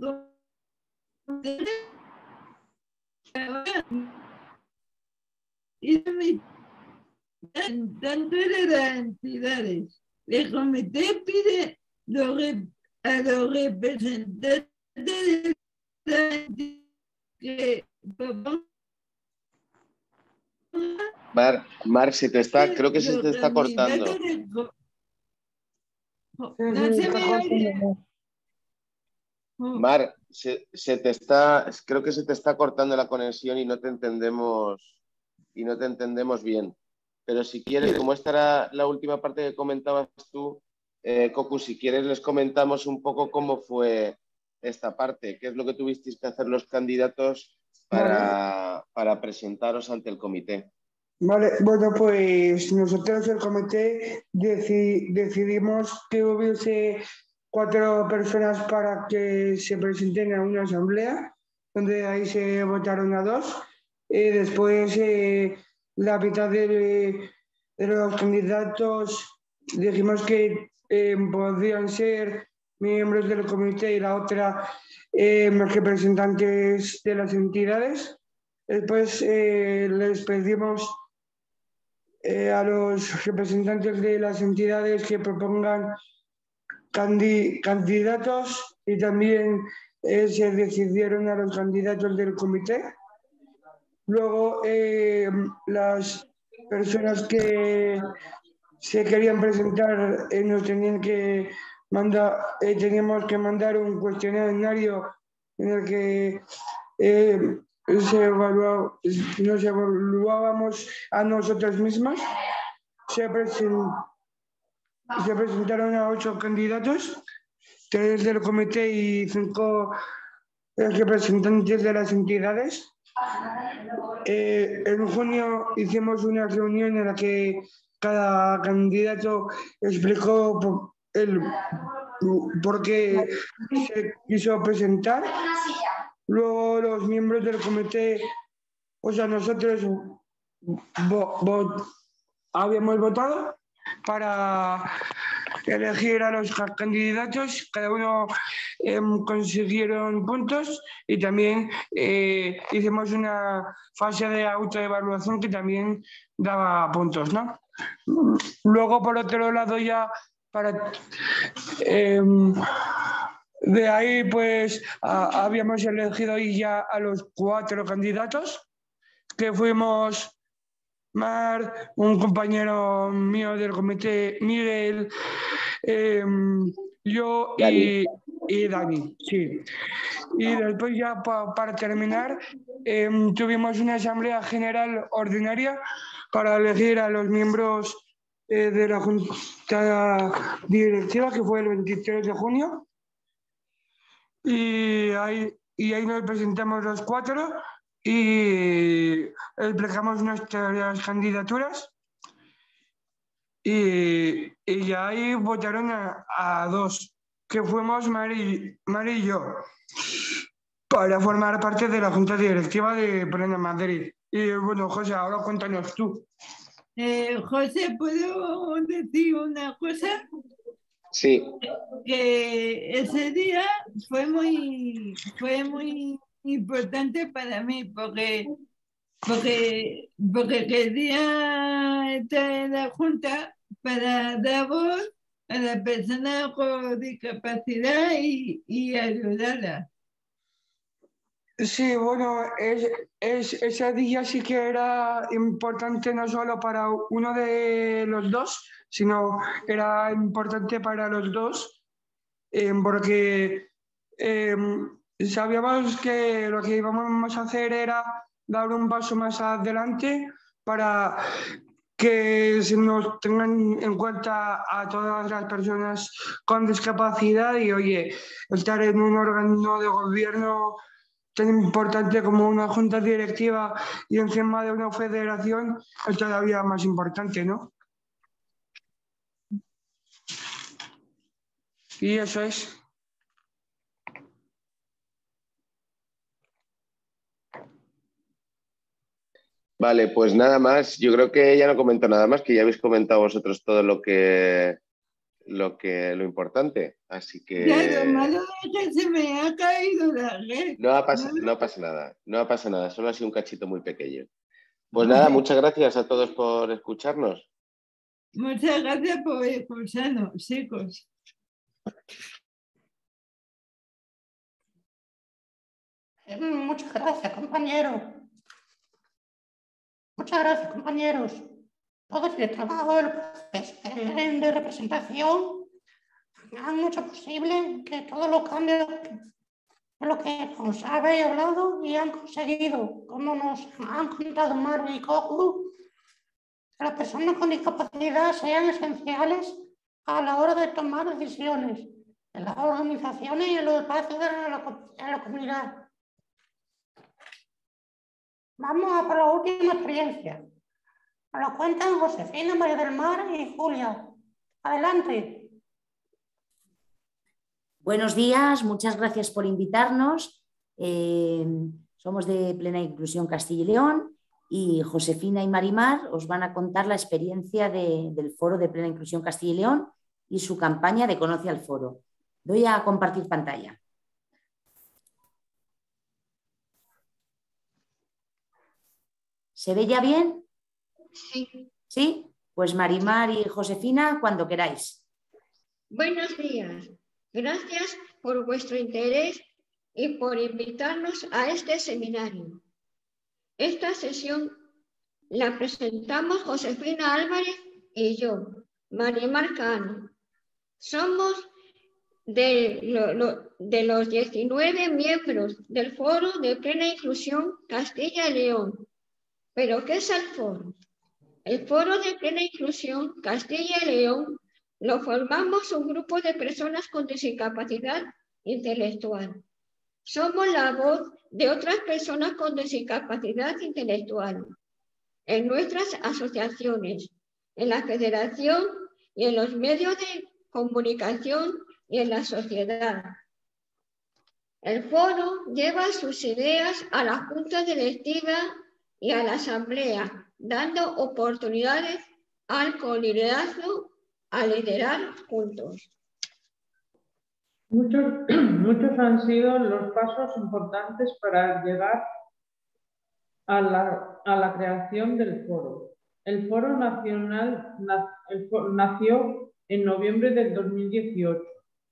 y la mitad tanto de las entidades. El comité pide los a los representantes de la entidad que Mar, Mar, se te está, creo que se te está cortando. No se me oye. Mar, se, se te está, creo que se te está cortando la conexión y no te entendemos y no te entendemos bien. Pero si quieres, como esta era la última parte que comentabas tú, eh, Cocu, si quieres les comentamos un poco cómo fue esta parte, qué es lo que tuvisteis que hacer los candidatos para, vale. para presentaros ante el comité. Vale, bueno, pues nosotros el comité deci decidimos que hubiese cuatro personas para que se presenten a una asamblea, donde ahí se votaron a dos. Y después eh, la mitad de, de los candidatos dijimos que eh, podían ser miembros del comité y la otra eh, representantes de las entidades. Después eh, les pedimos eh, a los representantes de las entidades que propongan candi candidatos y también eh, se decidieron a los candidatos del comité. Luego eh, las personas que se querían presentar eh, nos tenían que mandar, eh, teníamos que mandar un cuestionario en el que eh, se evaluaba, nos evaluábamos a nosotros mismos. Se, present, se presentaron a ocho candidatos, tres del comité y cinco representantes de las entidades. Eh, en junio hicimos una reunión en la que cada candidato explicó por, el, por qué se quiso presentar. Luego los miembros del comité, o sea, nosotros vo, vo, habíamos votado para elegir a los candidatos, cada uno eh, consiguieron puntos y también eh, hicimos una fase de autoevaluación que también daba puntos, ¿no? Luego, por otro lado, ya para... Eh, de ahí, pues, a, habíamos elegido ya a los cuatro candidatos, que fuimos Mar, un compañero mío del comité, Miguel, eh, yo y, y Dani, sí. Y después ya pa, para terminar, eh, tuvimos una asamblea general ordinaria para elegir a los miembros eh, de la junta directiva, que fue el veintitrés de junio. Y ahí y ahí nos presentamos los cuatro y explicamos nuestras candidaturas y, y ahí votaron a, a dos, que fuimos Mari, Mari y yo, para formar parte de la Junta Directiva de Plena Madrid. Y bueno, José, ahora cuéntanos tú. Eh, José, ¿puedo decir una cosa? Sí. Que ese día fue muy, fue muy importante para mí porque, porque, porque quería estar en la Junta para dar voz a la persona con discapacidad y, y ayudarla. Sí, bueno, es, es, ese día sí que era importante no solo para uno de los dos, sino era importante para los dos, eh, porque eh, sabíamos que lo que íbamos a hacer era dar un paso más adelante para que se nos tengan en cuenta a todas las personas con discapacidad y, oye, estar en un órgano de gobierno tan importante como una junta directiva y encima de una federación es todavía más importante, ¿no? Y eso es. Vale, pues nada más. Yo creo que ella no comentó nada más, que ya habéis comentado vosotros todo lo que lo que lo importante. Así que Ya, lo malo es que se me ha caído la red. no pasa, ¿No? no pasa nada, no pasa nada, solo ha sido un cachito muy pequeño. Pues nada, muchas gracias a todos por escucharnos. Muchas gracias por escucharnos, chicos. Muchas gracias, compañero. Muchas gracias, compañeros. Todo el trabajo del proceso de representación han hecho posible que todos los cambios de lo que nos habéis hablado y han conseguido, como nos han contado Maru y Cocu, que las personas con discapacidad sean esenciales a la hora de tomar decisiones en las organizaciones y en los espacios de la, de la comunidad. Vamos a por la última experiencia. Nos lo cuentan Josefina, María del Mar y Julia. Adelante. Buenos días, muchas gracias por invitarnos. Eh, somos de Plena Inclusión Castilla y León y Josefina y Marimar os van a contar la experiencia de, del Foro de Plena Inclusión Castilla y León y su campaña de Conoce al Foro. Doy a compartir pantalla. ¿Se ve ya bien? Sí. ¿Sí? Pues Marimar y Josefina, cuando queráis. Buenos días. Gracias por vuestro interés y por invitarnos a este seminario. Esta sesión la presentamos Josefina Álvarez y yo, Marimar Cano. Somos de, lo, lo, de los diecinueve miembros del Foro de Plena Inclusión Castilla y León. ¿Pero qué es el foro? El Foro de Plena Inclusión Castilla y León lo formamos un grupo de personas con discapacidad intelectual. Somos la voz de otras personas con discapacidad intelectual en nuestras asociaciones, en la federación y en los medios de comunicación y en la sociedad. El foro lleva sus ideas a la junta directiva y a la asamblea, dando oportunidades al coliderazgo a liderar juntos. Muchos, muchos han sido los pasos importantes para llegar a la, a la creación del foro. El Foro Nacional el foro, nació en noviembre del dos mil dieciocho.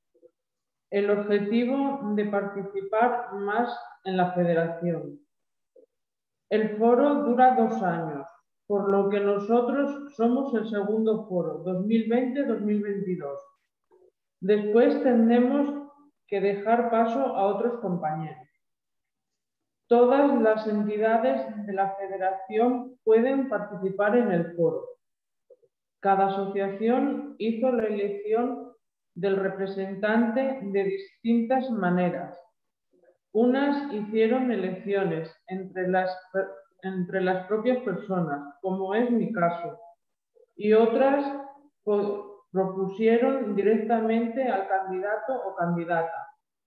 El objetivo de participar más en la federación. El foro dura dos años, por lo que nosotros somos el segundo foro, dos mil veinte dos mil veintidós. Después tendremos que dejar paso a otros compañeros. Todas las entidades de la federación pueden participar en el foro. Cada asociación hizo la elección del representante de distintas maneras. Unas hicieron elecciones entre las, entre las propias personas, como es mi caso, y otras propusieron directamente al candidato o candidata.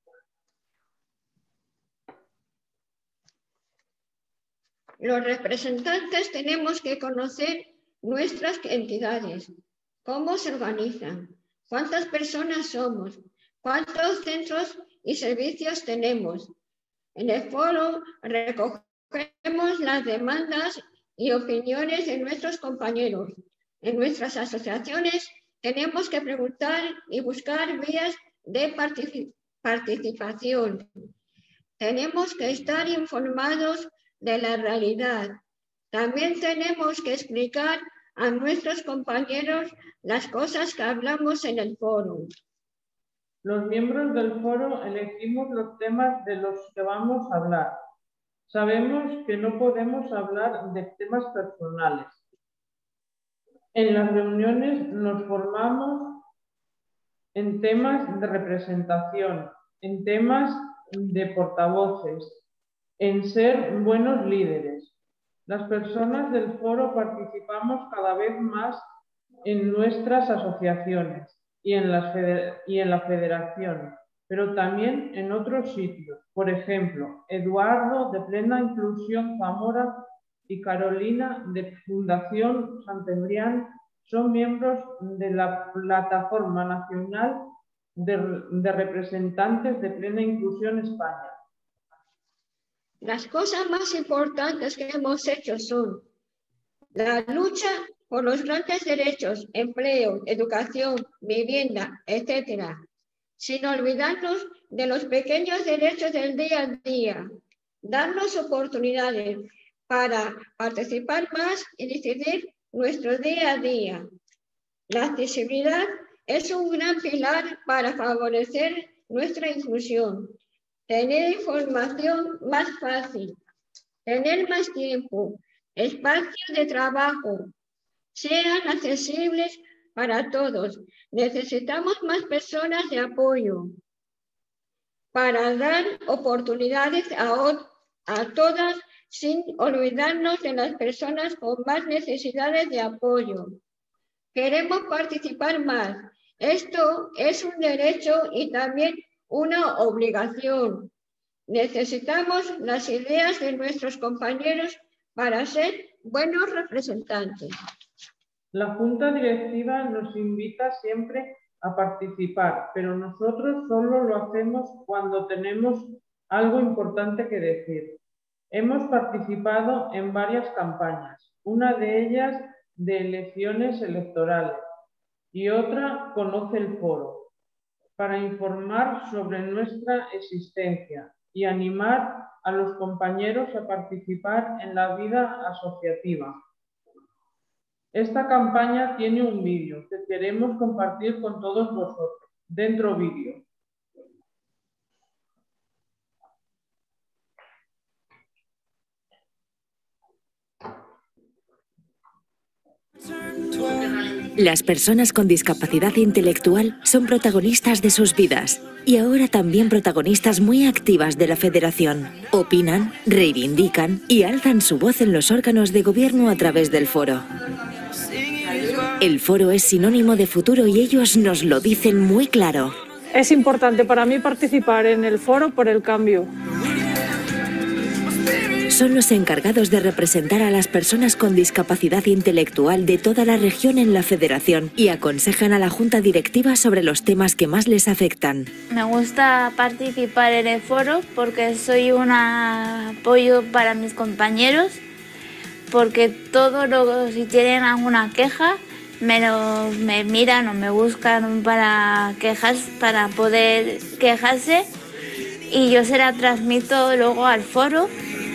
Los representantes tenemos que conocer nuestras entidades, cómo se organizan, cuántas personas somos, cuántos centros y servicios tenemos. En el foro recogemos las demandas y opiniones de nuestros compañeros. En nuestras asociaciones tenemos que preguntar y buscar vías de participación. Tenemos que estar informados de la realidad. También tenemos que explicar a nuestros compañeros las cosas que hablamos en el foro. Los miembros del foro elegimos los temas de los que vamos a hablar. Sabemos que no podemos hablar de temas personales. En las reuniones nos formamos en temas de representación, en temas de portavoces, en ser buenos líderes. Las personas del foro participamos cada vez más en nuestras asociaciones y en, las y en la federación, pero también en otros sitios. Por ejemplo, Eduardo de Plena Inclusión Zamora y Carolina de Fundación Santembrián son miembros de la Plataforma Nacional de, de Representantes de Plena Inclusión España. Las cosas más importantes que hemos hecho son la lucha por los grandes derechos, empleo, educación, vivienda, etcétera, sin olvidarnos de los pequeños derechos del día a día, darnos oportunidades para participar más y decidir nuestro día a día. La accesibilidad es un gran pilar para favorecer nuestra inclusión. Tener información más fácil, tener más tiempo, espacios de trabajo, sean accesibles para todos. Necesitamos más personas de apoyo para dar oportunidades a, a todas sin olvidarnos de las personas con más necesidades de apoyo. Queremos participar más. Esto es un derecho y también una obligación. Necesitamos las ideas de nuestros compañeros para ser buenos representantes. La Junta Directiva nos invita siempre a participar, pero nosotros solo lo hacemos cuando tenemos algo importante que decir. Hemos participado en varias campañas, una de ellas de elecciones electorales y otra Conoce el Foro, para informar sobre nuestra existencia y animar a los compañeros a participar en la vida asociativa. Esta campaña tiene un vídeo que queremos compartir con todos vosotros. Dentro vídeo. Las personas con discapacidad intelectual son protagonistas de sus vidas y ahora también protagonistas muy activas de la Federación. Opinan, reivindican y alzan su voz en los órganos de gobierno a través del foro. El foro es sinónimo de futuro y ellos nos lo dicen muy claro. Es importante para mí participar en el foro por el cambio. Son los encargados de representar a las personas con discapacidad intelectual de toda la región en la Federación y aconsejan a la Junta Directiva sobre los temas que más les afectan. Me gusta participar en el foro porque soy un apoyo para mis compañeros, porque todo lo, si tienen alguna queja, me, lo, me miran o me buscan para, quejas, para poder quejarse y yo se la transmito luego al foro.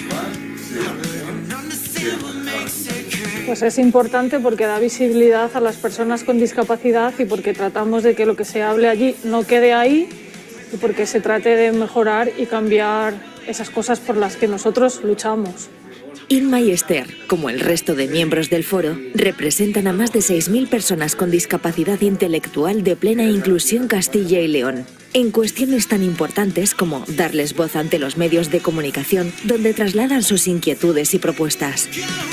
Pues es importante porque da visibilidad a las personas con discapacidad y porque tratamos de que lo que se hable allí no quede ahí y porque se trate de mejorar y cambiar esas cosas por las que nosotros luchamos. Inma y Esther, como el resto de miembros del foro, representan a más de seis mil personas con discapacidad intelectual de plena inclusión Castilla y León, en cuestiones tan importantes como darles voz ante los medios de comunicación, donde trasladan sus inquietudes y propuestas.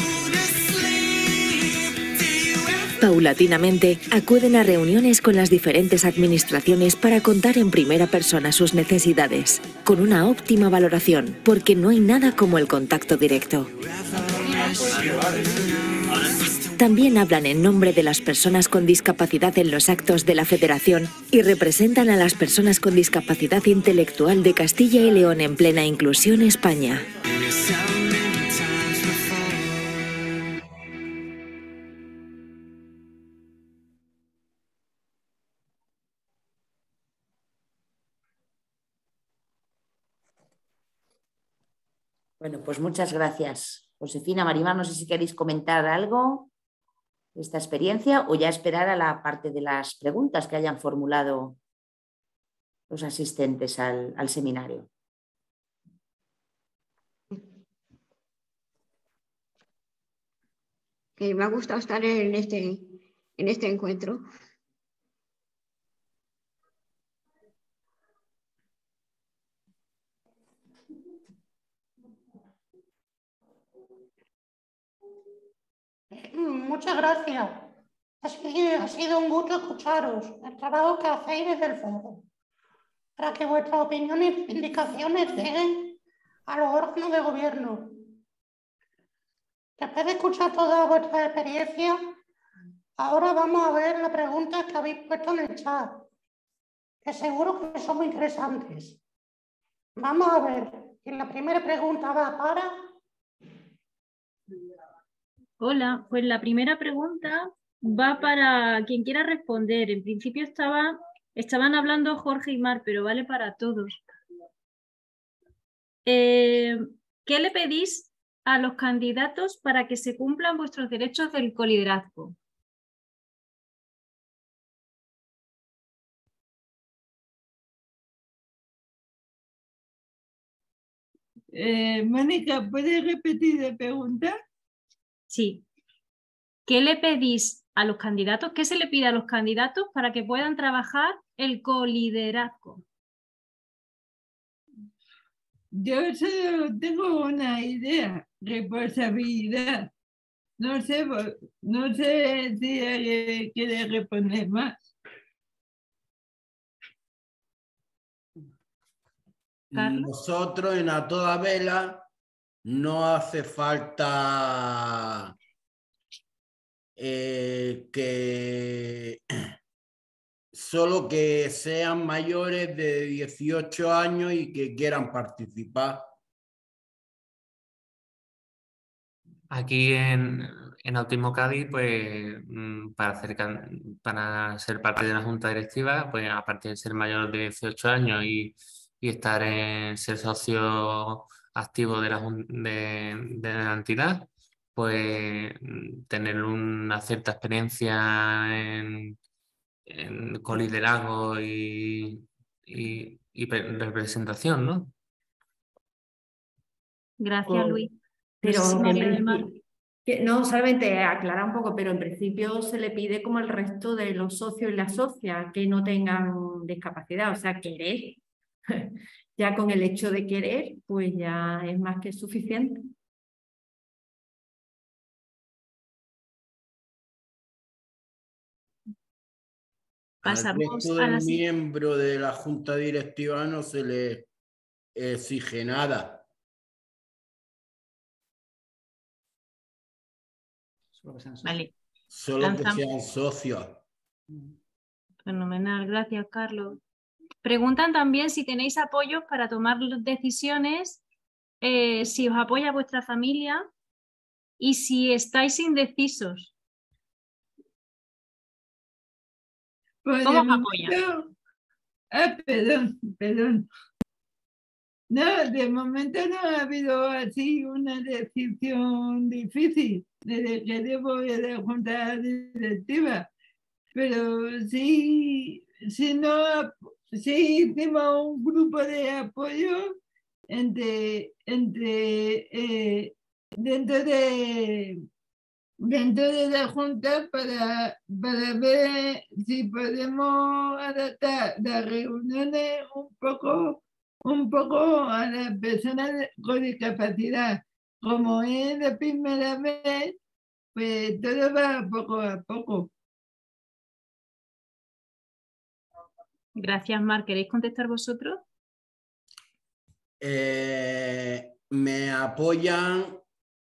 Paulatinamente, acuden a reuniones con las diferentes administraciones para contar en primera persona sus necesidades, con una óptima valoración, porque no hay nada como el contacto directo. También hablan en nombre de las personas con discapacidad en los actos de la Federación y representan a las personas con discapacidad intelectual de Castilla y León en plena inclusión España. Bueno, pues muchas gracias. Josefina, Marimar, no sé si queréis comentar algo de esta experiencia o ya esperar a la parte de las preguntas que hayan formulado los asistentes al, al seminario. Que me ha gustado estar en este, en este encuentro. Muchas gracias. Ha sido, ha sido un gusto escucharos, el trabajo que hacéis desde el foro, para que vuestras opiniones e indicaciones lleguen a los órganos de gobierno. Después de escuchar toda vuestra experiencia, ahora vamos a ver las preguntas que habéis puesto en el chat, que seguro que son muy interesantes. Vamos a ver, y la primera pregunta va para... Hola, pues la primera pregunta va para quien quiera responder. En principio estaba, estaban hablando Jorge y Mar, pero vale para todos. Eh, ¿Qué le pedís a los candidatos para que se cumplan vuestros derechos del coliderazgo? Eh, Mónica, ¿puedes repetir la pregunta? Sí. ¿Qué le pedís a los candidatos? ¿Qué se le pide a los candidatos para que puedan trabajar el coliderazgo? Yo solo tengo una idea, responsabilidad. No sé, no sé si alguien quiere responder más. ¿Carlos? Nosotros en A Toda Vela no hace falta eh, que solo que sean mayores de dieciocho años y que quieran participar. Aquí en, en Autismo Cádiz, pues para, hacer, para ser parte de una junta directiva, pues aparte de ser mayor de dieciocho años y, y estar en ser socio activo de la, de, de la entidad, pues tener una cierta experiencia en, en coliderazgo y, y, y representación, ¿no? Gracias, Luis. Pero No sé si que en María del Mar. principio- que no, solamente aclarar un poco, pero en principio se le pide como el resto de los socios y las socias que no tengan discapacidad, o sea, querer. Ya con el hecho de querer, pues ya es más que suficiente. Al resto a la del si- miembro de la junta directiva no se le exige nada. Vale. Solo que Lanzam- sean socios. Fenomenal, gracias, Carlos. Preguntan también si tenéis apoyos para tomar decisiones, eh, si os apoya vuestra familia y si estáis indecisos. Pues ¿Cómo de os apoyan? momento- Ah, perdón, perdón. No, de momento no ha habido así una decisión difícil desde que debo de la junta directiva, pero sí, sí, no, sí hicimos un grupo de apoyo entre, entre eh, dentro de, dentro de la Junta para, para ver si podemos adaptar las reuniones un poco, un poco a las personas con discapacidad. Como es la primera vez, pues todo va poco a poco. Gracias, Mar. ¿Queréis contestar vosotros? Eh, me apoyan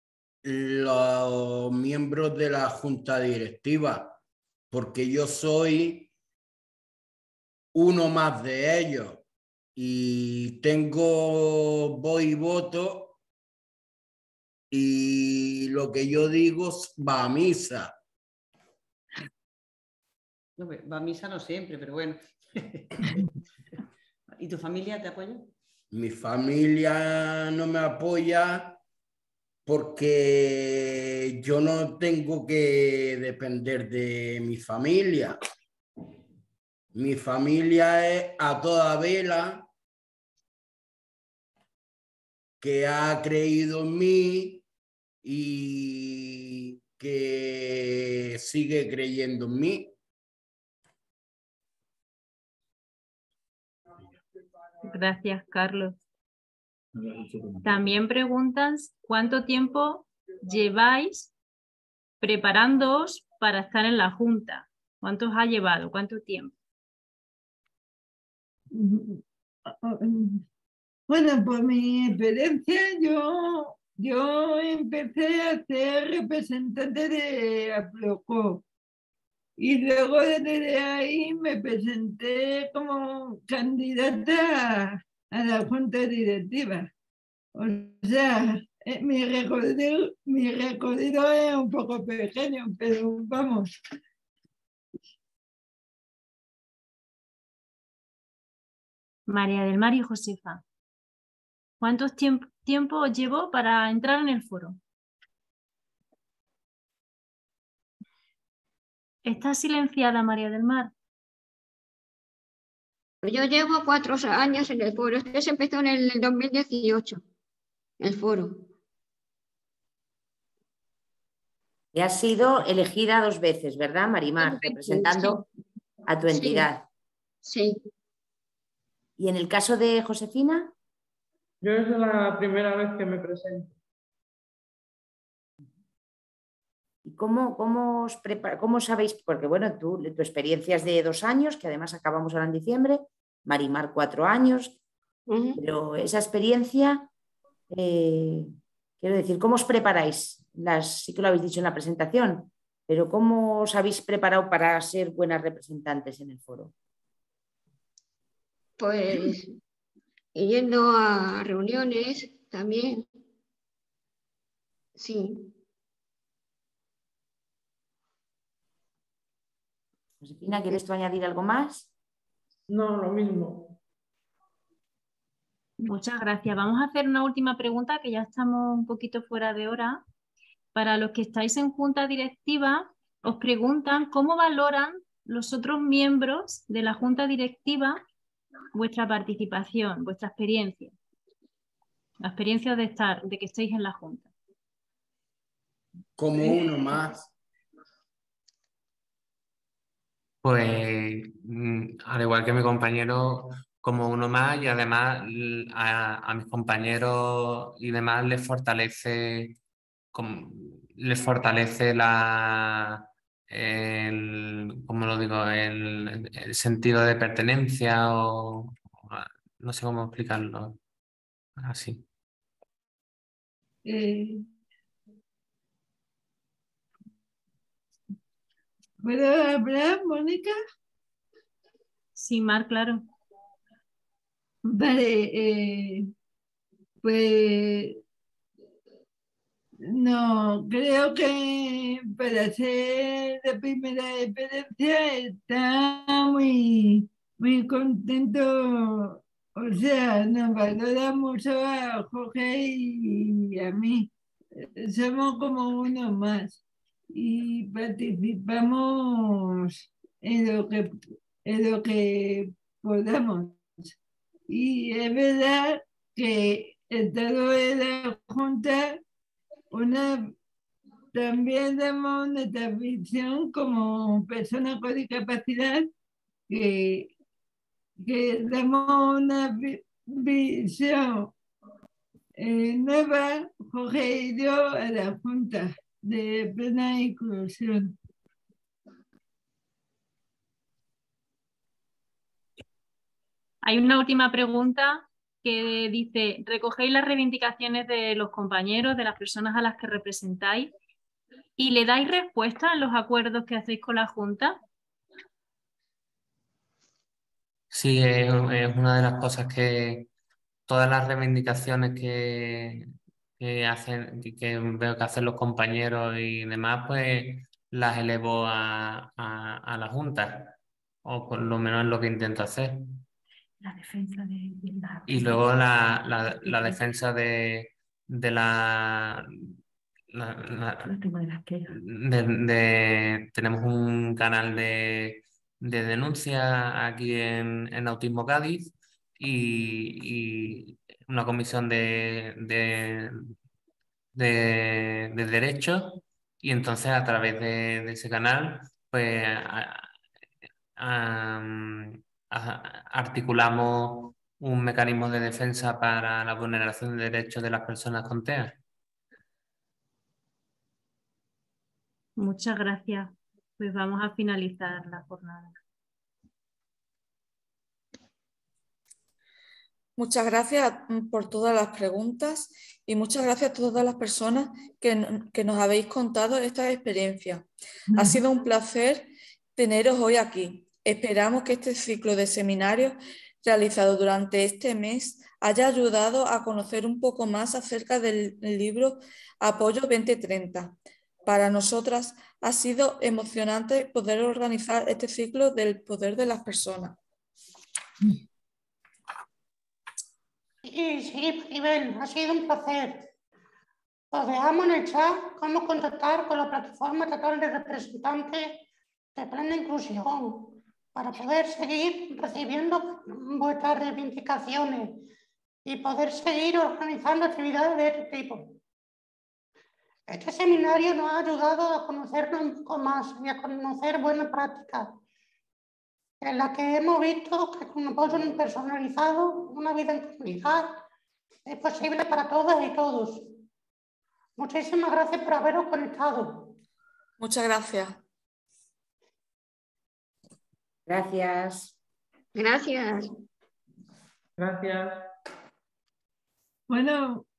los miembros de la junta directiva, porque yo soy uno más de ellos y tengo voz y voto, y lo que yo digo va a misa. No, va a misa no siempre, pero bueno. ¿Y tu familia te apoya? Mi familia no me apoya porque yo no tengo que depender de mi familia. Mi familia es a toda vela, que ha creído en mí y que sigue creyendo en mí. Gracias, Carlos. También preguntan cuánto tiempo lleváis preparándoos para estar en la Junta. ¿Cuánto os ha llevado? ¿Cuánto tiempo? Bueno, por mi experiencia, yo, yo empecé a ser representante de Aproco. Y luego desde ahí me presenté como candidata a la Junta Directiva. O sea, mi recorrido, mi recorrido es un poco pequeño, pero vamos. María del Mar y Josefa, ¿cuánto tiempo, tiempo os llevó para entrar en el foro? ¿Está silenciada, María del Mar? Yo llevo cuatro años en el foro. Esto se empezó en el dos mil dieciocho, el foro. Y has sido elegida dos veces, ¿verdad, Marimar? Representando sí. a tu entidad. Sí. sí. ¿Y en el caso de Josefina? Yo es la primera vez que me presento. ¿Y cómo, cómo os prepara, cómo sabéis? Porque bueno, tú, tu experiencia es de dos años, que además acabamos ahora en diciembre, Marimar cuatro años, uh-huh. Pero esa experiencia, eh, quiero decir, ¿cómo os preparáis? Las, sí que lo habéis dicho en la presentación, pero ¿cómo os habéis preparado para ser buenas representantes en el foro? Pues yendo a reuniones también, sí. Josefina, ¿quieres tú añadir algo más? No, lo mismo. Muchas gracias. Vamos a hacer una última pregunta, que ya estamos un poquito fuera de hora. Para los que estáis en junta directiva, os preguntan cómo valoran los otros miembros de la junta directiva vuestra participación, vuestra experiencia. La experiencia de estar, de que estéis en la junta. Como uno más. Pues al igual que mi compañero, como uno más, y además a, a mis compañeros y demás les fortalece, como, les fortalece la, el, ¿cómo lo digo? El, el sentido de pertenencia o no sé cómo explicarlo así. Eh... ¿Puedo hablar, Mónica? Sí, Mar, claro. Vale, eh, pues no, creo que para ser la primera experiencia está muy, muy contento. O sea, nos valora mucho a Jorge y a mí. Somos como uno más. Y participamos en lo que, en lo que podamos. Y es verdad que el estado de la Junta una, también damos nuestra visión como personas con discapacidad, que, que damos una vi, visión eh, nueva, Jorge y yo, a la Junta de Plena Inclusión. Hay una última pregunta que dice, ¿recogéis las reivindicaciones de los compañeros, de las personas a las que representáis y le dais respuesta en los acuerdos que hacéis con la Junta? Sí, es, es una de las cosas que todas las reivindicaciones que, que hacen, que veo que hacen los compañeros y demás, pues las elevo a, a, a la Junta, o por lo menos es lo que intento hacer. La defensa de la... Y luego la, la, la defensa de, de la... la, la de, de, tenemos un canal de, de denuncia aquí en, en Autismo Cádiz y, y una comisión de, de, de, de derechos, y entonces a través de, de ese canal pues a, a, a, articulamos un mecanismo de defensa para la vulneración de derechos de las personas con T E A. Muchas gracias. Pues vamos a finalizar la jornada. Muchas gracias por todas las preguntas y muchas gracias a todas las personas que, que nos habéis contado esta experiencia. Ha sido un placer teneros hoy aquí. Esperamos que este ciclo de seminarios realizado durante este mes haya ayudado a conocer un poco más acerca del libro Apoyo veinte treinta. Para nosotras ha sido emocionante poder organizar este ciclo del poder de las personas. Sí, sí, Maribel, ha sido un placer. Os dejamos en el chat cómo contactar con la plataforma estatal de representantes de Plena Inclusión para poder seguir recibiendo vuestras reivindicaciones y poder seguir organizando actividades de este tipo. Este seminario nos ha ayudado a conocernos un poco más y a conocer buenas prácticas, en la que hemos visto que con apoyo personalizado, una vida en comunidad es posible para todas y todos. Muchísimas gracias por haberos conectado. Muchas gracias. Gracias. Gracias. Gracias. Bueno.